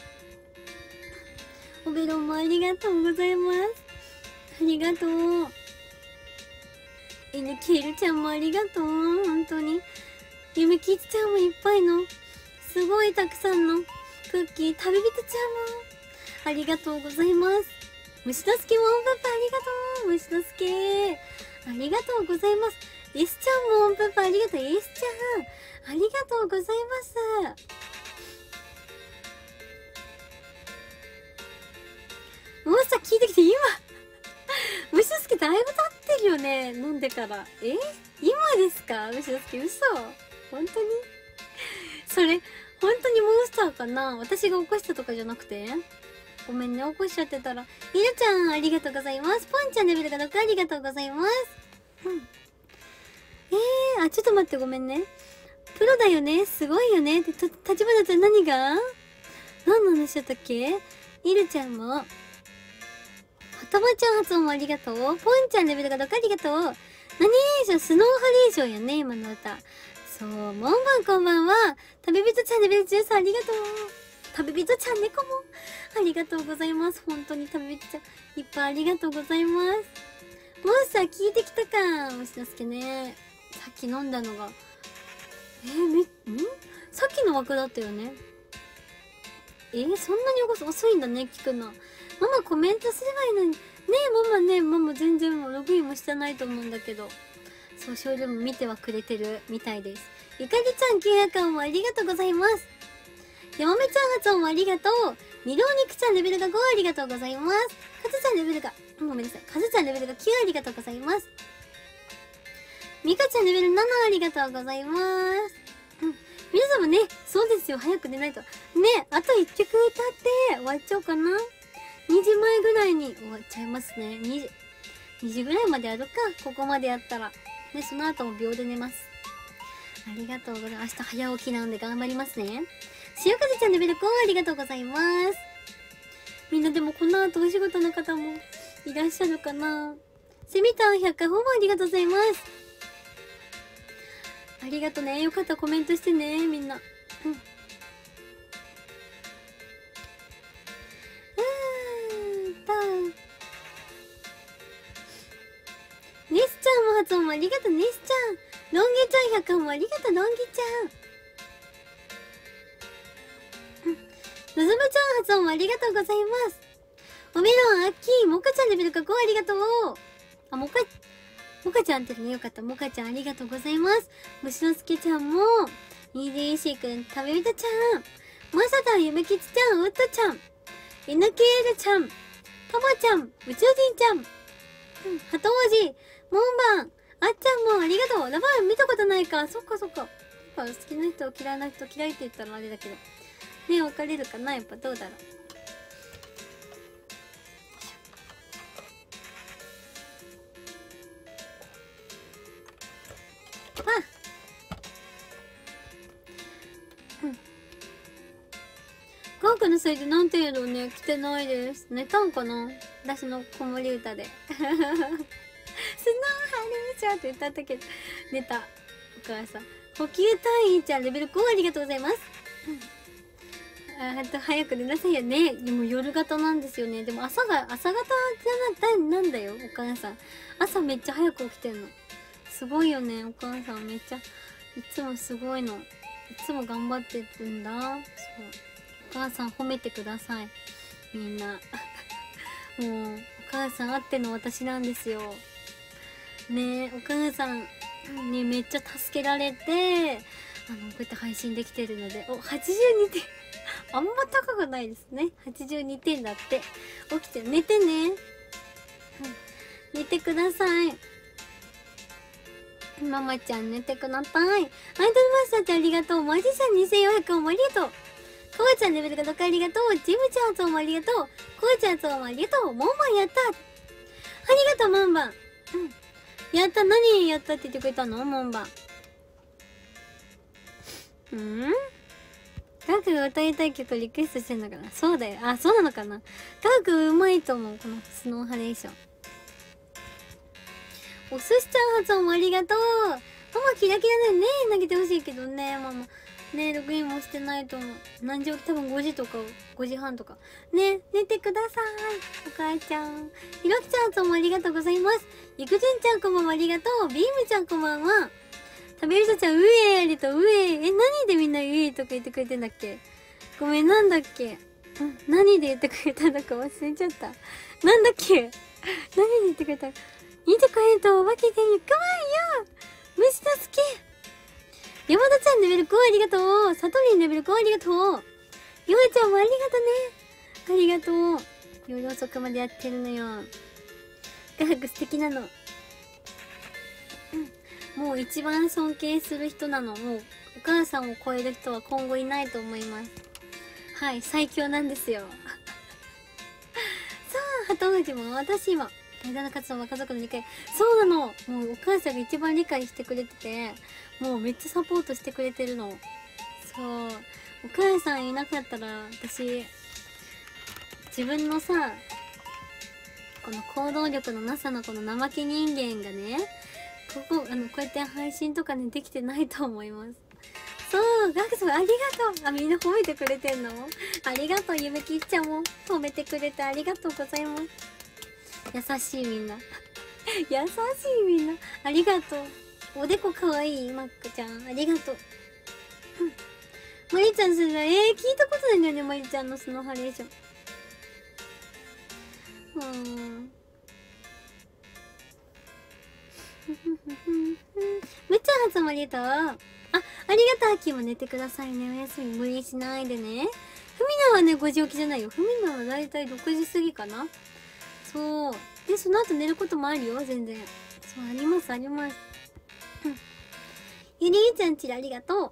う。おべろんもありがとうございます。ありがとう。NKL ちゃんもありがとう。本当に。ゆめきちちゃんもいっぱいの。すごいたくさんのクッキー。旅人ちゃんもありがとうございます。虫のすけもんぷぷありがとう。虫のすけありがとうございます。エスちゃんもんぷぷありがとう。エスちゃんありがとうございます。もうさ、聞いてきて、今虫のすけだいぶ経ってるよね、飲んでから。今ですか虫のすけ。嘘本当にそれ、本当にモンスターかな。私が起こしたとかじゃなくて。ごめんね、起こしちゃってたら。ひるちゃん、ありがとうございます。ポンちゃんレベルが6、ありがとうございます。ちょっと待って、ごめんね。プロだよね、すごいよね。立花ちゃん何が何の話だったっけ。ひるちゃんも。はたまちゃん発音もありがとう。ポンちゃんレベルが6、ありがとう。何レーション、スノーハレーションやね、今の歌。そう、もんばんこんばんは。旅人ちゃんレベル13、ありがとう。旅人ちゃん猫もありがとうございます。本当に旅人ちゃんいっぱいありがとうございます。モンスター聞いてきたか。虫之助ね。さっき飲んだのがさっきの枠だったよね。そんなに遅いんだね、聞くの。ママコメントすればいいのにね。ママ全然もうログインもしてないと思うんだけど。そう、ショールーム見てはくれてるみたいです。ゆかりちゃん900円もありがとうございます。やまめちゃん発音もありがとう。みろうにくちゃんレベルが5、ありがとうございます。かずちゃんレベルが、ごめんなさい。かずちゃんレベルが9、ありがとうございます。みかちゃんレベル7、ありがとうございます。皆様ね、そうですよ。早く寝ないと。ね、あと1曲歌って終わっちゃおうかな。2時前ぐらいに終わっちゃいますね。2時ぐらいまでやるか。ここまでやったら。ね、その後も秒で寝ます。ありがとうございます。明日早起きなんで頑張りますね。潮風ちゃんレベル5、ありがとうございます。みんなでもこの後お仕事の方もいらっしゃるかな。セミタン100回ほぼありがとうございます。ありがとね。よかったらコメントしてね、みんな。ネスちゃんも発音もありがとう、ネスちゃん。ロンゲちゃん100回もありがとう、ロンゲちゃん。のぞむちゃん発音もありがとうございます。おメロン、アッキー、モカちゃんレベルが5、ありがとう。モカちゃんってね、よかった。モカちゃんありがとうございます。虫之助ちゃんも、イーディーシーくん、食べびたちゃん、マサタン、ゆめきちちゃん、ウッドちゃん、NKL ちゃん、ともちゃん、宇宙人ちゃん、はとおじ、モンバン、あっちゃんもありがとう。ラバー見たことないか。そっか。好きな人、嫌いな人、嫌いって言ったらあれだけど。ね、分かれるかな。やっぱどうだろう。科学のせいでなんていうのね、来てないです。寝たんかな私の子守歌で。スノーハレーションって歌ったけど、寝た。お母さん。補給隊員ちゃんレベル5、ありがとうございます。早く寝なさいよね。でも夜型なんですよね。でも朝型じゃなんだよ、お母さん。朝めっちゃ早く起きてんの。すごいよね、お母さんめっちゃ。いつもすごいの。いつも頑張ってるんだ。そう。お母さん褒めてください。みんな。もう、お母さんあっての私なんですよ。ねえ、お母さんにめっちゃ助けられて、こうやって配信できてるので、82点。あんま高くないですね。82点だって。起きて、寝てね。寝てください。ママちゃん寝てください。アイドルマスターってありがとう。マジシャン2400もありがとう。 こうちゃんレベルが6ありがとう。ジムちゃん発音もありがとう。こうちゃん発音もありがとう。モンバンやった。ありがとう、モンバン。やった。何やったって言ってくれたのモンバン。ガクが歌いたい曲リクエストしてんのかな。そうだよ。あ、そうなのかな。ガクうまいと思う。このスノーハレーション。おすしちゃん発音もありがとう。ママキラキラだよね。投げてほしいけどね、ママ。ね、ログインもしてないと思う。何時起き、多分5時とか、5時半とか。ね、寝てください。お母ちゃん。ひろきちゃん発音もありがとうございます。ゆくじんちゃんこんばんはありがとう。ビームちゃんこんばんは。食べる人ちゃん、うえありと、うえ。何でみんなうえとか言ってくれてんだっけ。ごめん、なんだっけ。何で言ってくれたのか忘れちゃった。なんだっけ。何で言ってくれた。見てくれるとお化けでにかわいいよ。虫の好き。山田ちゃんレベル5ありがとう。さとりんレベル5ありがとう。よえちゃんもありがとね。ありがとう。夜遅くまでやってるのよ。画伯素敵なの。もう一番尊敬する人なの。もうお母さんを超える人は今後いないと思います。はい、最強なんですよ。さあ、鳩藤も私今、大事な活動は家族の理解。そうなの。もうお母さんが一番理解してくれてて、もうめっちゃサポートしてくれてるの。そう。お母さんいなかったら、私、自分のさ、この行動力のなさのこの怠け人間がね、こうやって配信とかね、できてないと思います。そう、ガクさんありがとう。あ、みんな褒めてくれてんの？ありがとう、ゆめきっちゃんも褒めてくれてありがとうございます。優しいみんな。優しいみんな。ありがとう。おでこかわいい、マックちゃん。ありがとう。マリちゃんする聞いたことないんだよね、マリちゃんのスノーハレーション。むっちゃん発音ありがとう。ありがとう。秋も寝てくださいね。おやすみ。無理しないでね。ふみなはね、5時起きじゃないよ。ふみなはだいたい6時過ぎかな。そう。で、その後寝ることもあるよ、全然。そう、あります、あります。ゆりーちゃんちらありがとう。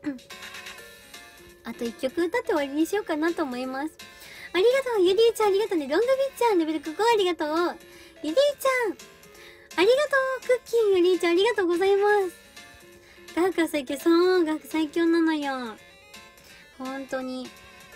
あと1曲歌って終わりにしようかなと思います。ありがとう、ゆりーちゃんありがとうね。ロングビッチャーレベル9ありがとう。ゆりーちゃん、ありがとう。クッキーゆりーちゃんありがとうございます。ガークは最強。そう、ガーク最強なのよ。ほんとに。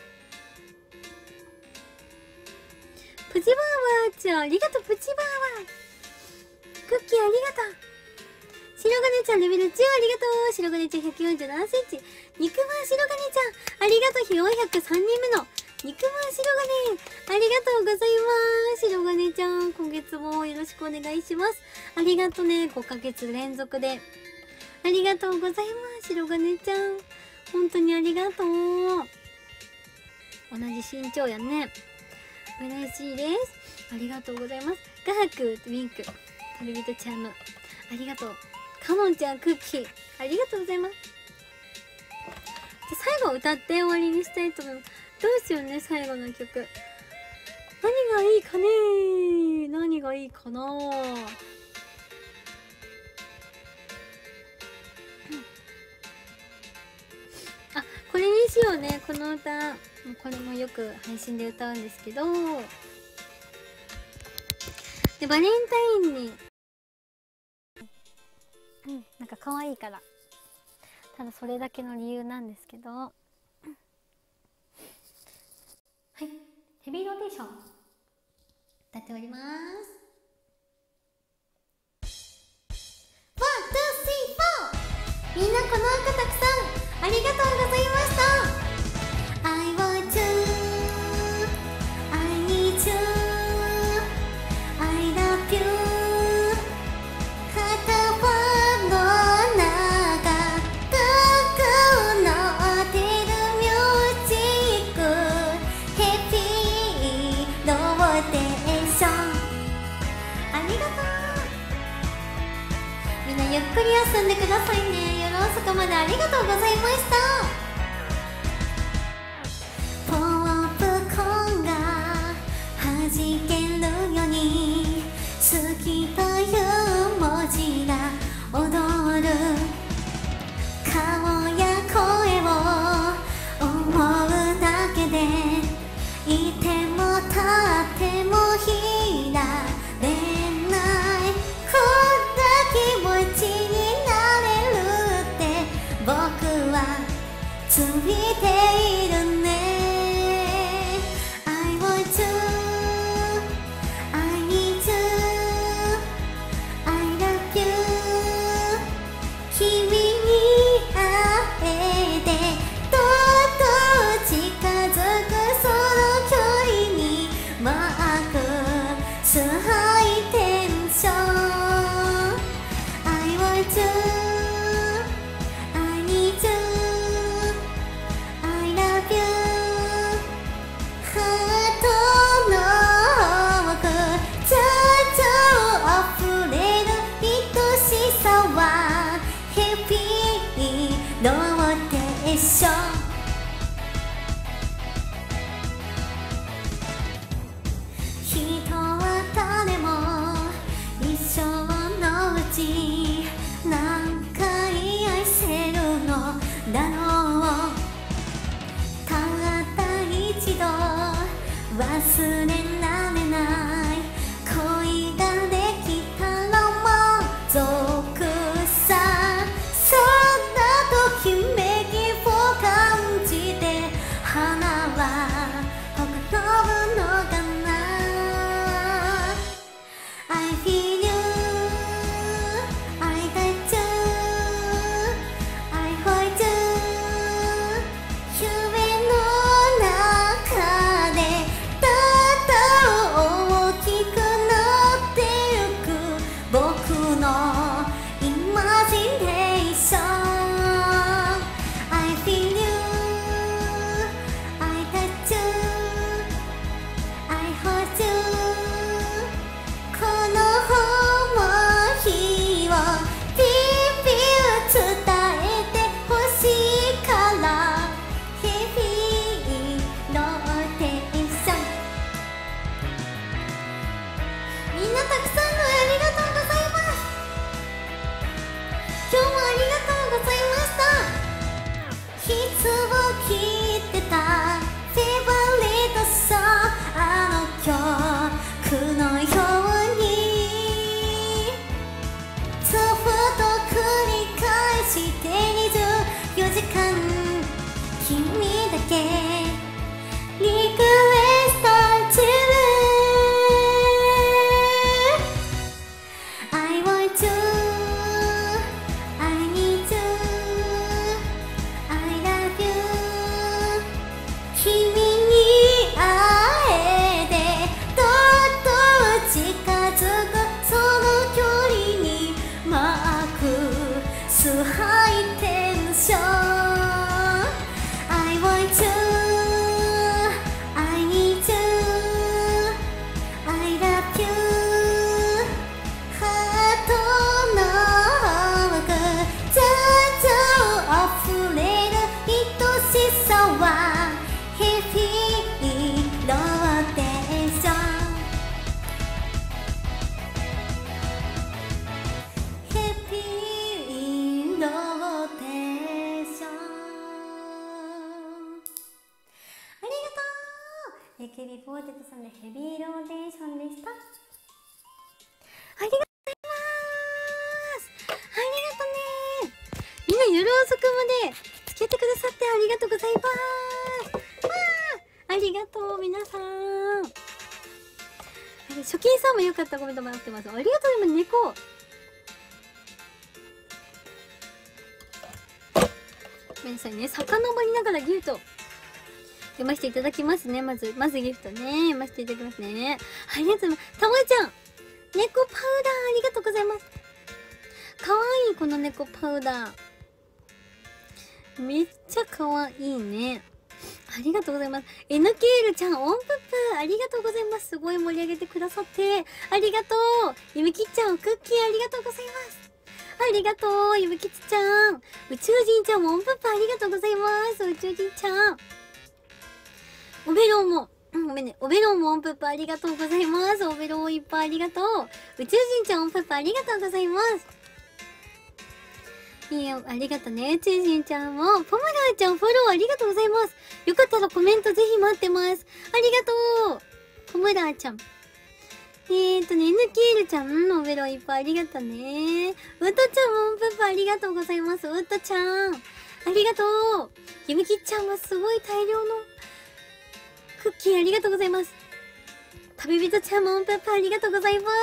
プチバーバーちゃん、ありがとう、プチバーバー。クッキーありがとう。白金ちゃんレベル10ありがとう。白金ちゃん147センチ。肉まん白金ちゃん、ありがとう。403人目の肉まん白金。ありがとうございます。白金ちゃん、今月もよろしくお願いします。ありがとね。5ヶ月連続で。ありがとうございます。白金ちゃん。本当にありがとう。同じ身長やね。嬉しいです。ありがとうございます。ガーク、ウィンク、タルビトちゃんの、ありがとう。カノンちゃん、クッキー、ありがとうございます。じゃ、最後歌って終わりにしたいと思います。どうしようね、最後の曲。何がいいかねー。何がいいかなー。あ、これにしようね、この歌。これもよく配信で歌うんですけど。で、バレンタインに、なんか可愛いから。ただそれだけの理由なんですけど。はい。ヘビーローテーション。歌っております。1、2、3、4! みんなこの赤たくさんありがとうございました。I want you, I need you, I love you. 片方の長くなってるミュージック、ヘビーローテーション。ありがとう。みんなゆっくり休んでくださいね。夜遅くまでありがとうございました。ポップコーンが弾けるように、好きという文字が踊る。顔や声を思う忘れられない恋ができたら満足さ。そんなときめきを感じて花はほころぶのかな。 I feel you I got you I hold you 夢の中でだんだん大きくなってゆく僕のイマジネーション。 I feel you I got you I hold you この想いをビビ伝えてほしいから日々ローテーション。みんなたくさんのありがとうございます。今日もありがとうございました。いつを聞いてたフェイバリットソングあの曲のようにずっと繰り返して24時間君だけリクエスト中 I want you I need you I love you 君に会えてどっと近づくその距離にマークスハイテンション。 I want you I need you I love you ハートの奥情緒あふれる愛しさは日々ローテーション。ヘピーローテーション。ありがとう AKB ポーテトさんでヘビーローテーションでした。 ありがとうございます。ありがとね。みんな夜遅くまで付き合ってくださってありがとうございます。わあ、ありがとう皆さん。初見さんもよかったコメントもらってます。ありがとう。今猫。ごめんなさいね。遡りながらギフト読ませていただきますね。まずギフトね。読ませていただきますね。ありがとうございます。たまちゃん猫パウダーありがとうございます。かわいいこの猫パウダー。めっちゃかわいいね。ありがとうございます。NKL ちゃん、オンプップ、ありがとうございます。すごい盛り上げてくださって、ありがとう。ゆみきちゃん、クッキーありがとうございます。ありがとう、ゆみきちゃん。宇宙人ちゃんもオンプップありがとうございます。宇宙人ちゃん。おべろうも、ごめんね。おべろうもオンプップありがとうございます。おべろういっぱいありがとう。宇宙人ちゃんオンプップありがとうございます。いいよ、ありがとね。宇宙人ちゃんも、ポムラーちゃんフォローありがとうございます。よかったらコメントぜひ待ってます。ありがとう。ポムラーちゃん。NKL ちゃんのおべろいっぱいありがとね。ウッドちゃんもオンプップありがとうございます。ウッドちゃん。ありがとう。ゆみきちゃんもすごい大量のクッキーありがとうございます。旅人ちゃんもオンプップありがとうございます。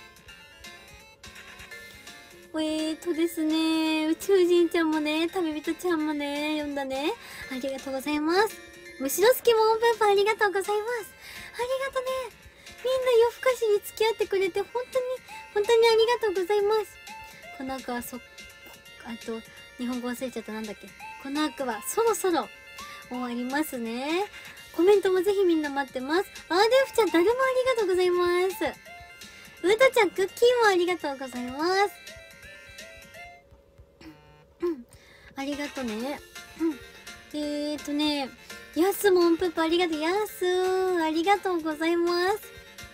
ですね、宇宙人ちゃんもね、旅人ちゃんもね、読んだね。ありがとうございます。むしろすけもオンプップありがとうございます。ありがとね。みんな夜更かしに付き合ってくれて、本当にありがとうございます。この後はあと、日本語忘れちゃった。なんだっけ。この後はそろそろ終わりますね。コメントもぜひみんな待ってます。アーデフちゃん、だるまありがとうございます。うーたちゃん、クッキーもありがとうございます。ありがとね。ヤスもオンプップありがとう。ヤスありがとうございます。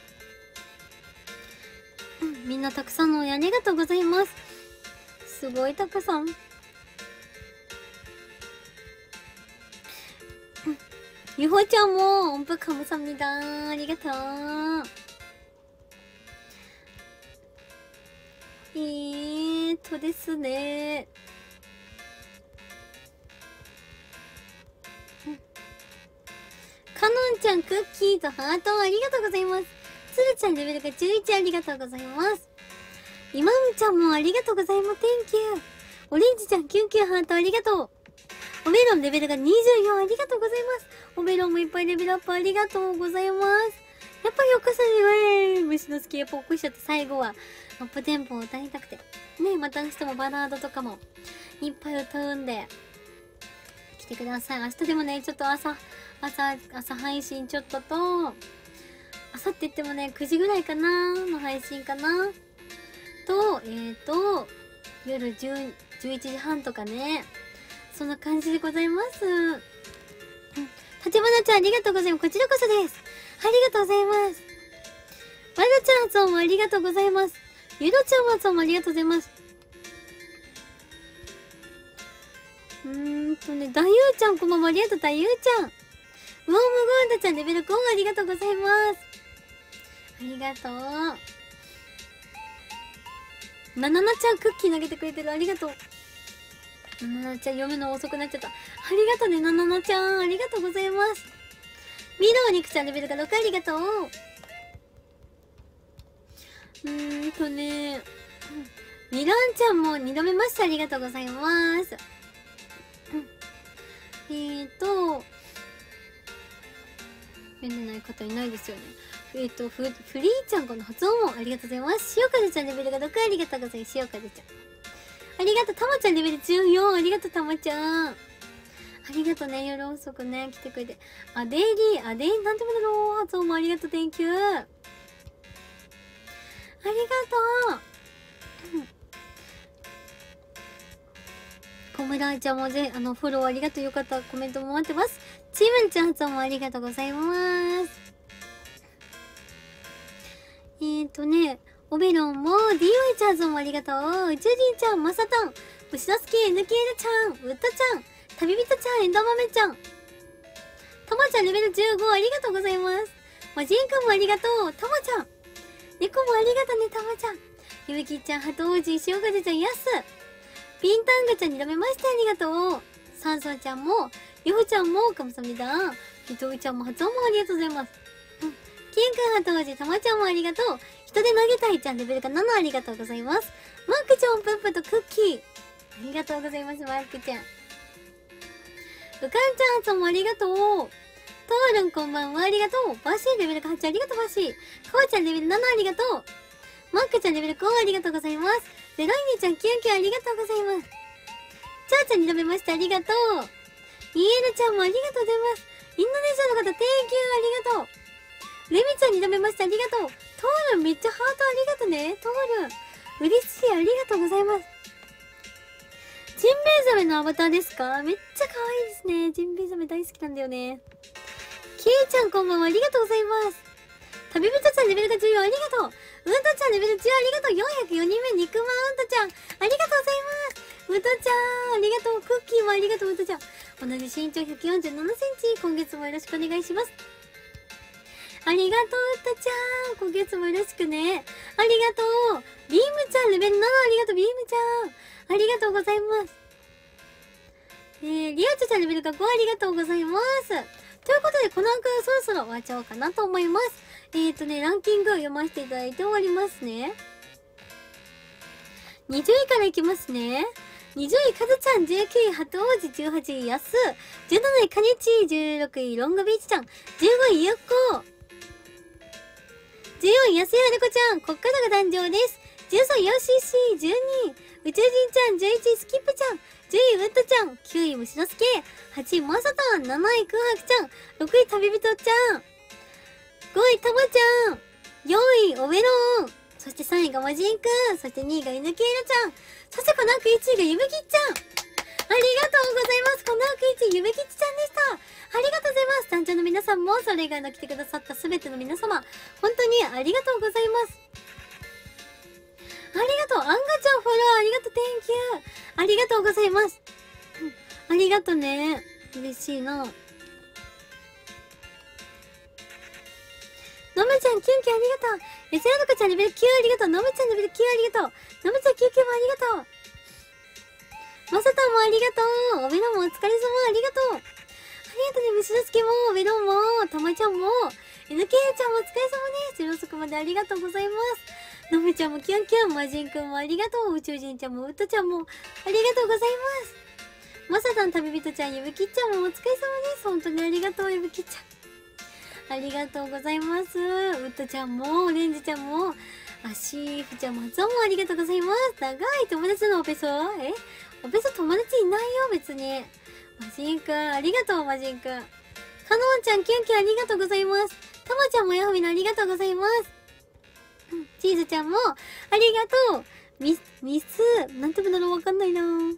みんなたくさんの応援ありがとうございます。すごいたくさん。 ゆほちゃんも音符감사합니다。ありがとう。ですね。かのんちゃん、クッキーとハートありがとうございます。つるちゃんレベルが11ありがとうございます。イマムちゃんもありがとうございます。Thank you。オレンジちゃん、99ハートありがとう。おメロンレベルが24ありがとうございます。おメロンもいっぱいレベルアップありがとうございます。やっぱりおかさに虫の好きやポップしちゃって最後はアップテンポを歌いたくて。ねえ、また明日もバラードとかもいっぱい歌うんで、来てください。明日でもね、ちょっと朝配信ちょっとと、朝って言ってもね、9時ぐらいかなの配信かなと、夜11時半とかね、そんな感じでございます。立花ちゃんありがとうございます。こちらこそです。ありがとうございます。わらちゃん発音もありがとうございます。ゆどちゃん発音もありがとうございます。だゆうちゃんこんばんはありがとう。だゆうちゃん。ウォームゴーンダちゃんレベル5ありがとうございます。ありがとう。なななちゃんクッキー投げてくれてる。ありがとう。なななちゃん読むの遅くなっちゃった。ありがとうね、なななちゃん。ありがとうございます。ミローニクちゃんレベルが6ありがとう。ミランちゃんも2度目ました。ありがとうございます。読んでない方いないですよね。フリーちゃんこの発音もありがとうございます。塩風ちゃんレベルが6ありがとうございます。塩風ちゃん。ありがとう。たまちゃんレベル14。ありがとう、たまちゃん。ありがとうね。夜遅くね、来てくれて。なんてもだろう。発音もありがとう。Thank you。ありがとう。小村ちゃんもフォローありがとう。よかったらコメントも待ってます。チームンちゃん発音もありがとうございます。オベロンも DY ちゃん発音もありがとう。宇宙人ちゃん、マサタン、ムシノスキー、NKL ちゃん、ウッドちゃん、旅人ちゃん、エンドマメちゃん、タマちゃんレベル15ありがとうございます。マジンくんもありがとう。タマちゃん、猫もありがとうね、タマちゃん。ゆめきちゃん、ハト王子、塩風ちゃん、ヤス、ピンタンガちゃんにらめましてありがとう。サンソンちゃんも、ヨフちゃんも、カムサミダヒトウちゃんも発音もありがとうございます。キンくん、ハト王子、タマちゃんもありがとう。人で投げたいちゃんレベルが7ありがとうございます。マークちゃん、プップとクッキー。ありがとうございます、マークちゃん。ウカンちゃん発音もありがとう。トールンこんばんは、ありがとう。バッシーレベルが8ありがとう、バッシー。カワちゃんレベル7ありがとう。マークちゃんレベル5ありがとうございます。ゼロイネちゃん99ありがとうございます。チャーちゃんに食べましてありがとう。イエルちゃんもありがとうございます。インドネシアの方、テイキューありがとう。レミちゃんに食べましてありがとう。トールンめっちゃハートありがとうね。トールン。嬉しい、ありがとうございます。ジンベエザメのアバターですか？めっちゃ可愛いですね。ジンベエザメ大好きなんだよね。キイちゃんこんばんは、ありがとうございます。旅人ちゃんレベルが14ありがとう。ウントちゃんレベル10ありがとう。404人目、肉まんウントちゃん。ありがとうございます。ウントちゃん、ありがとう。クッキーもありがとう、ウントちゃん。同じ身長147センチ。今月もよろしくお願いします。ありがとう、ウントちゃん。今月もよろしくね。ありがとう。ビームちゃんレベル7ありがとう、ビームちゃん。ありがとうございます。リアチョちゃんレベルが5ありがとうございます。ということで、このアンクルそろそろ終わっちゃおうかなと思います。ランキングを読ませていただいて終わりますね。20位からいきますね。20位、カズちゃん、19位、ハト王子、18位、ヤス、17位、カニチ、16位、ロングビーチちゃん、15位、ユッコ、14位、安井はるこちゃん、こっからが誕生です。13位、ヨッシーシー、12位、宇宙人ちゃん、11位、スキップちゃん、10位、ウッドちゃん、9位、虫之助、8位、マサタン、7位、空白ちゃん、6位、旅人ちゃん、5位、タマちゃん、4位、オベロン、そして3位がマジンくん、そして2位がイヌケイルちゃん、そしてこのアンク1位がゆめきっちゃん。ありがとうございます。このアンク1位、ゆめきっちゃんでした。ありがとうございます。団長の皆さんも、それ以外の来てくださったすべての皆様、本当にありがとうございます。ありがとう。アンガちゃんフォローありがとう。Thank you。ありがとうございます。ありがとうね。嬉しいな。 のめちゃん、キュンキュンありがとう。やせやのかちゃんレベル9ありがとう。のめちゃんレベル9ありがとう。のめちゃん、キュンキュンもありがとう。まさたんもありがとう。おべろもお疲れ様ありがとう。ありがとうね、むしろすけも、おべろも、たまちゃんも、NK ちゃんもお疲れ様です。夜遅くまでありがとうございます。のめちゃんもキュンキュン、まじんくんもありがとう。宇宙人ちゃんも、うっとちゃんも、ありがとうございます。まさたん、旅人ちゃん、ゆぶきっちゃんもお疲れ様です。本当にありがとう、ゆぶきっちゃん。ありがとうございます。うっとちゃんも、オレンジちゃんも、あしーふちゃんも、発音もありがとうございます。長い友達のおべそおべそ友達いないよ、別に。マジンくん、ありがとう、マジンくん。かのんちゃん、キュンキュンありがとうございます。たまちゃんもやふみのありがとうございます。チーズちゃんも、ありがとう。ミス、なんて言うんだろう、わかんないな。ありがとう、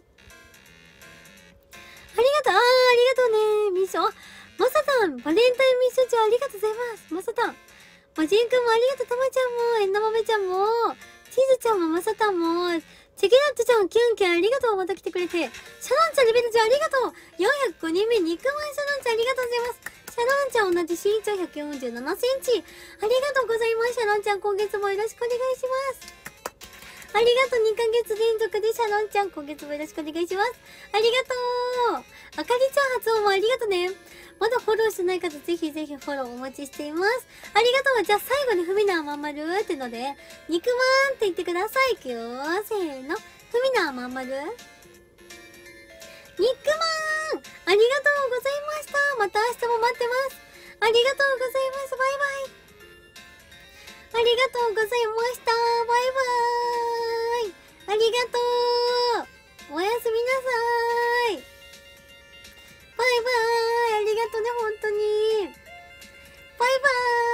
ありがとうね。ミス、まさたん、バレンタインミッション中ありがとうございます。まさたん。マジンくんもありがとう、たまちゃんも、えんなまめちゃんも、チーズちゃんも、まさたんも、チェケナットちゃん、キュンキュンありがとう。また来てくれて。シャロンちゃんレベル10ありがとう。405人目、肉まんシャロンちゃんありがとうございます。シャロンちゃん同じ身長147センチ。ありがとうございます。シャロンちゃん、今月もよろしくお願いします。ありがとう、2ヶ月連続でシャロンちゃん、今月もよろしくお願いします。ありがとう。あかりちゃん発音もありがとうね。まだフォローしてない方、ぜひぜひフォローお待ちしています。ありがとう。じゃあ最後にふみなまんまるってので、肉まんって言ってください。いくよ。せーの。ふみなまんまる。肉まんありがとうございました。また明日も待ってます。ありがとうございます。バイバイ。ありがとうございました。バイバーイ。ありがとう。おやすみなさい。バイバーイ。ありがとうね、本当に。バイバーイ。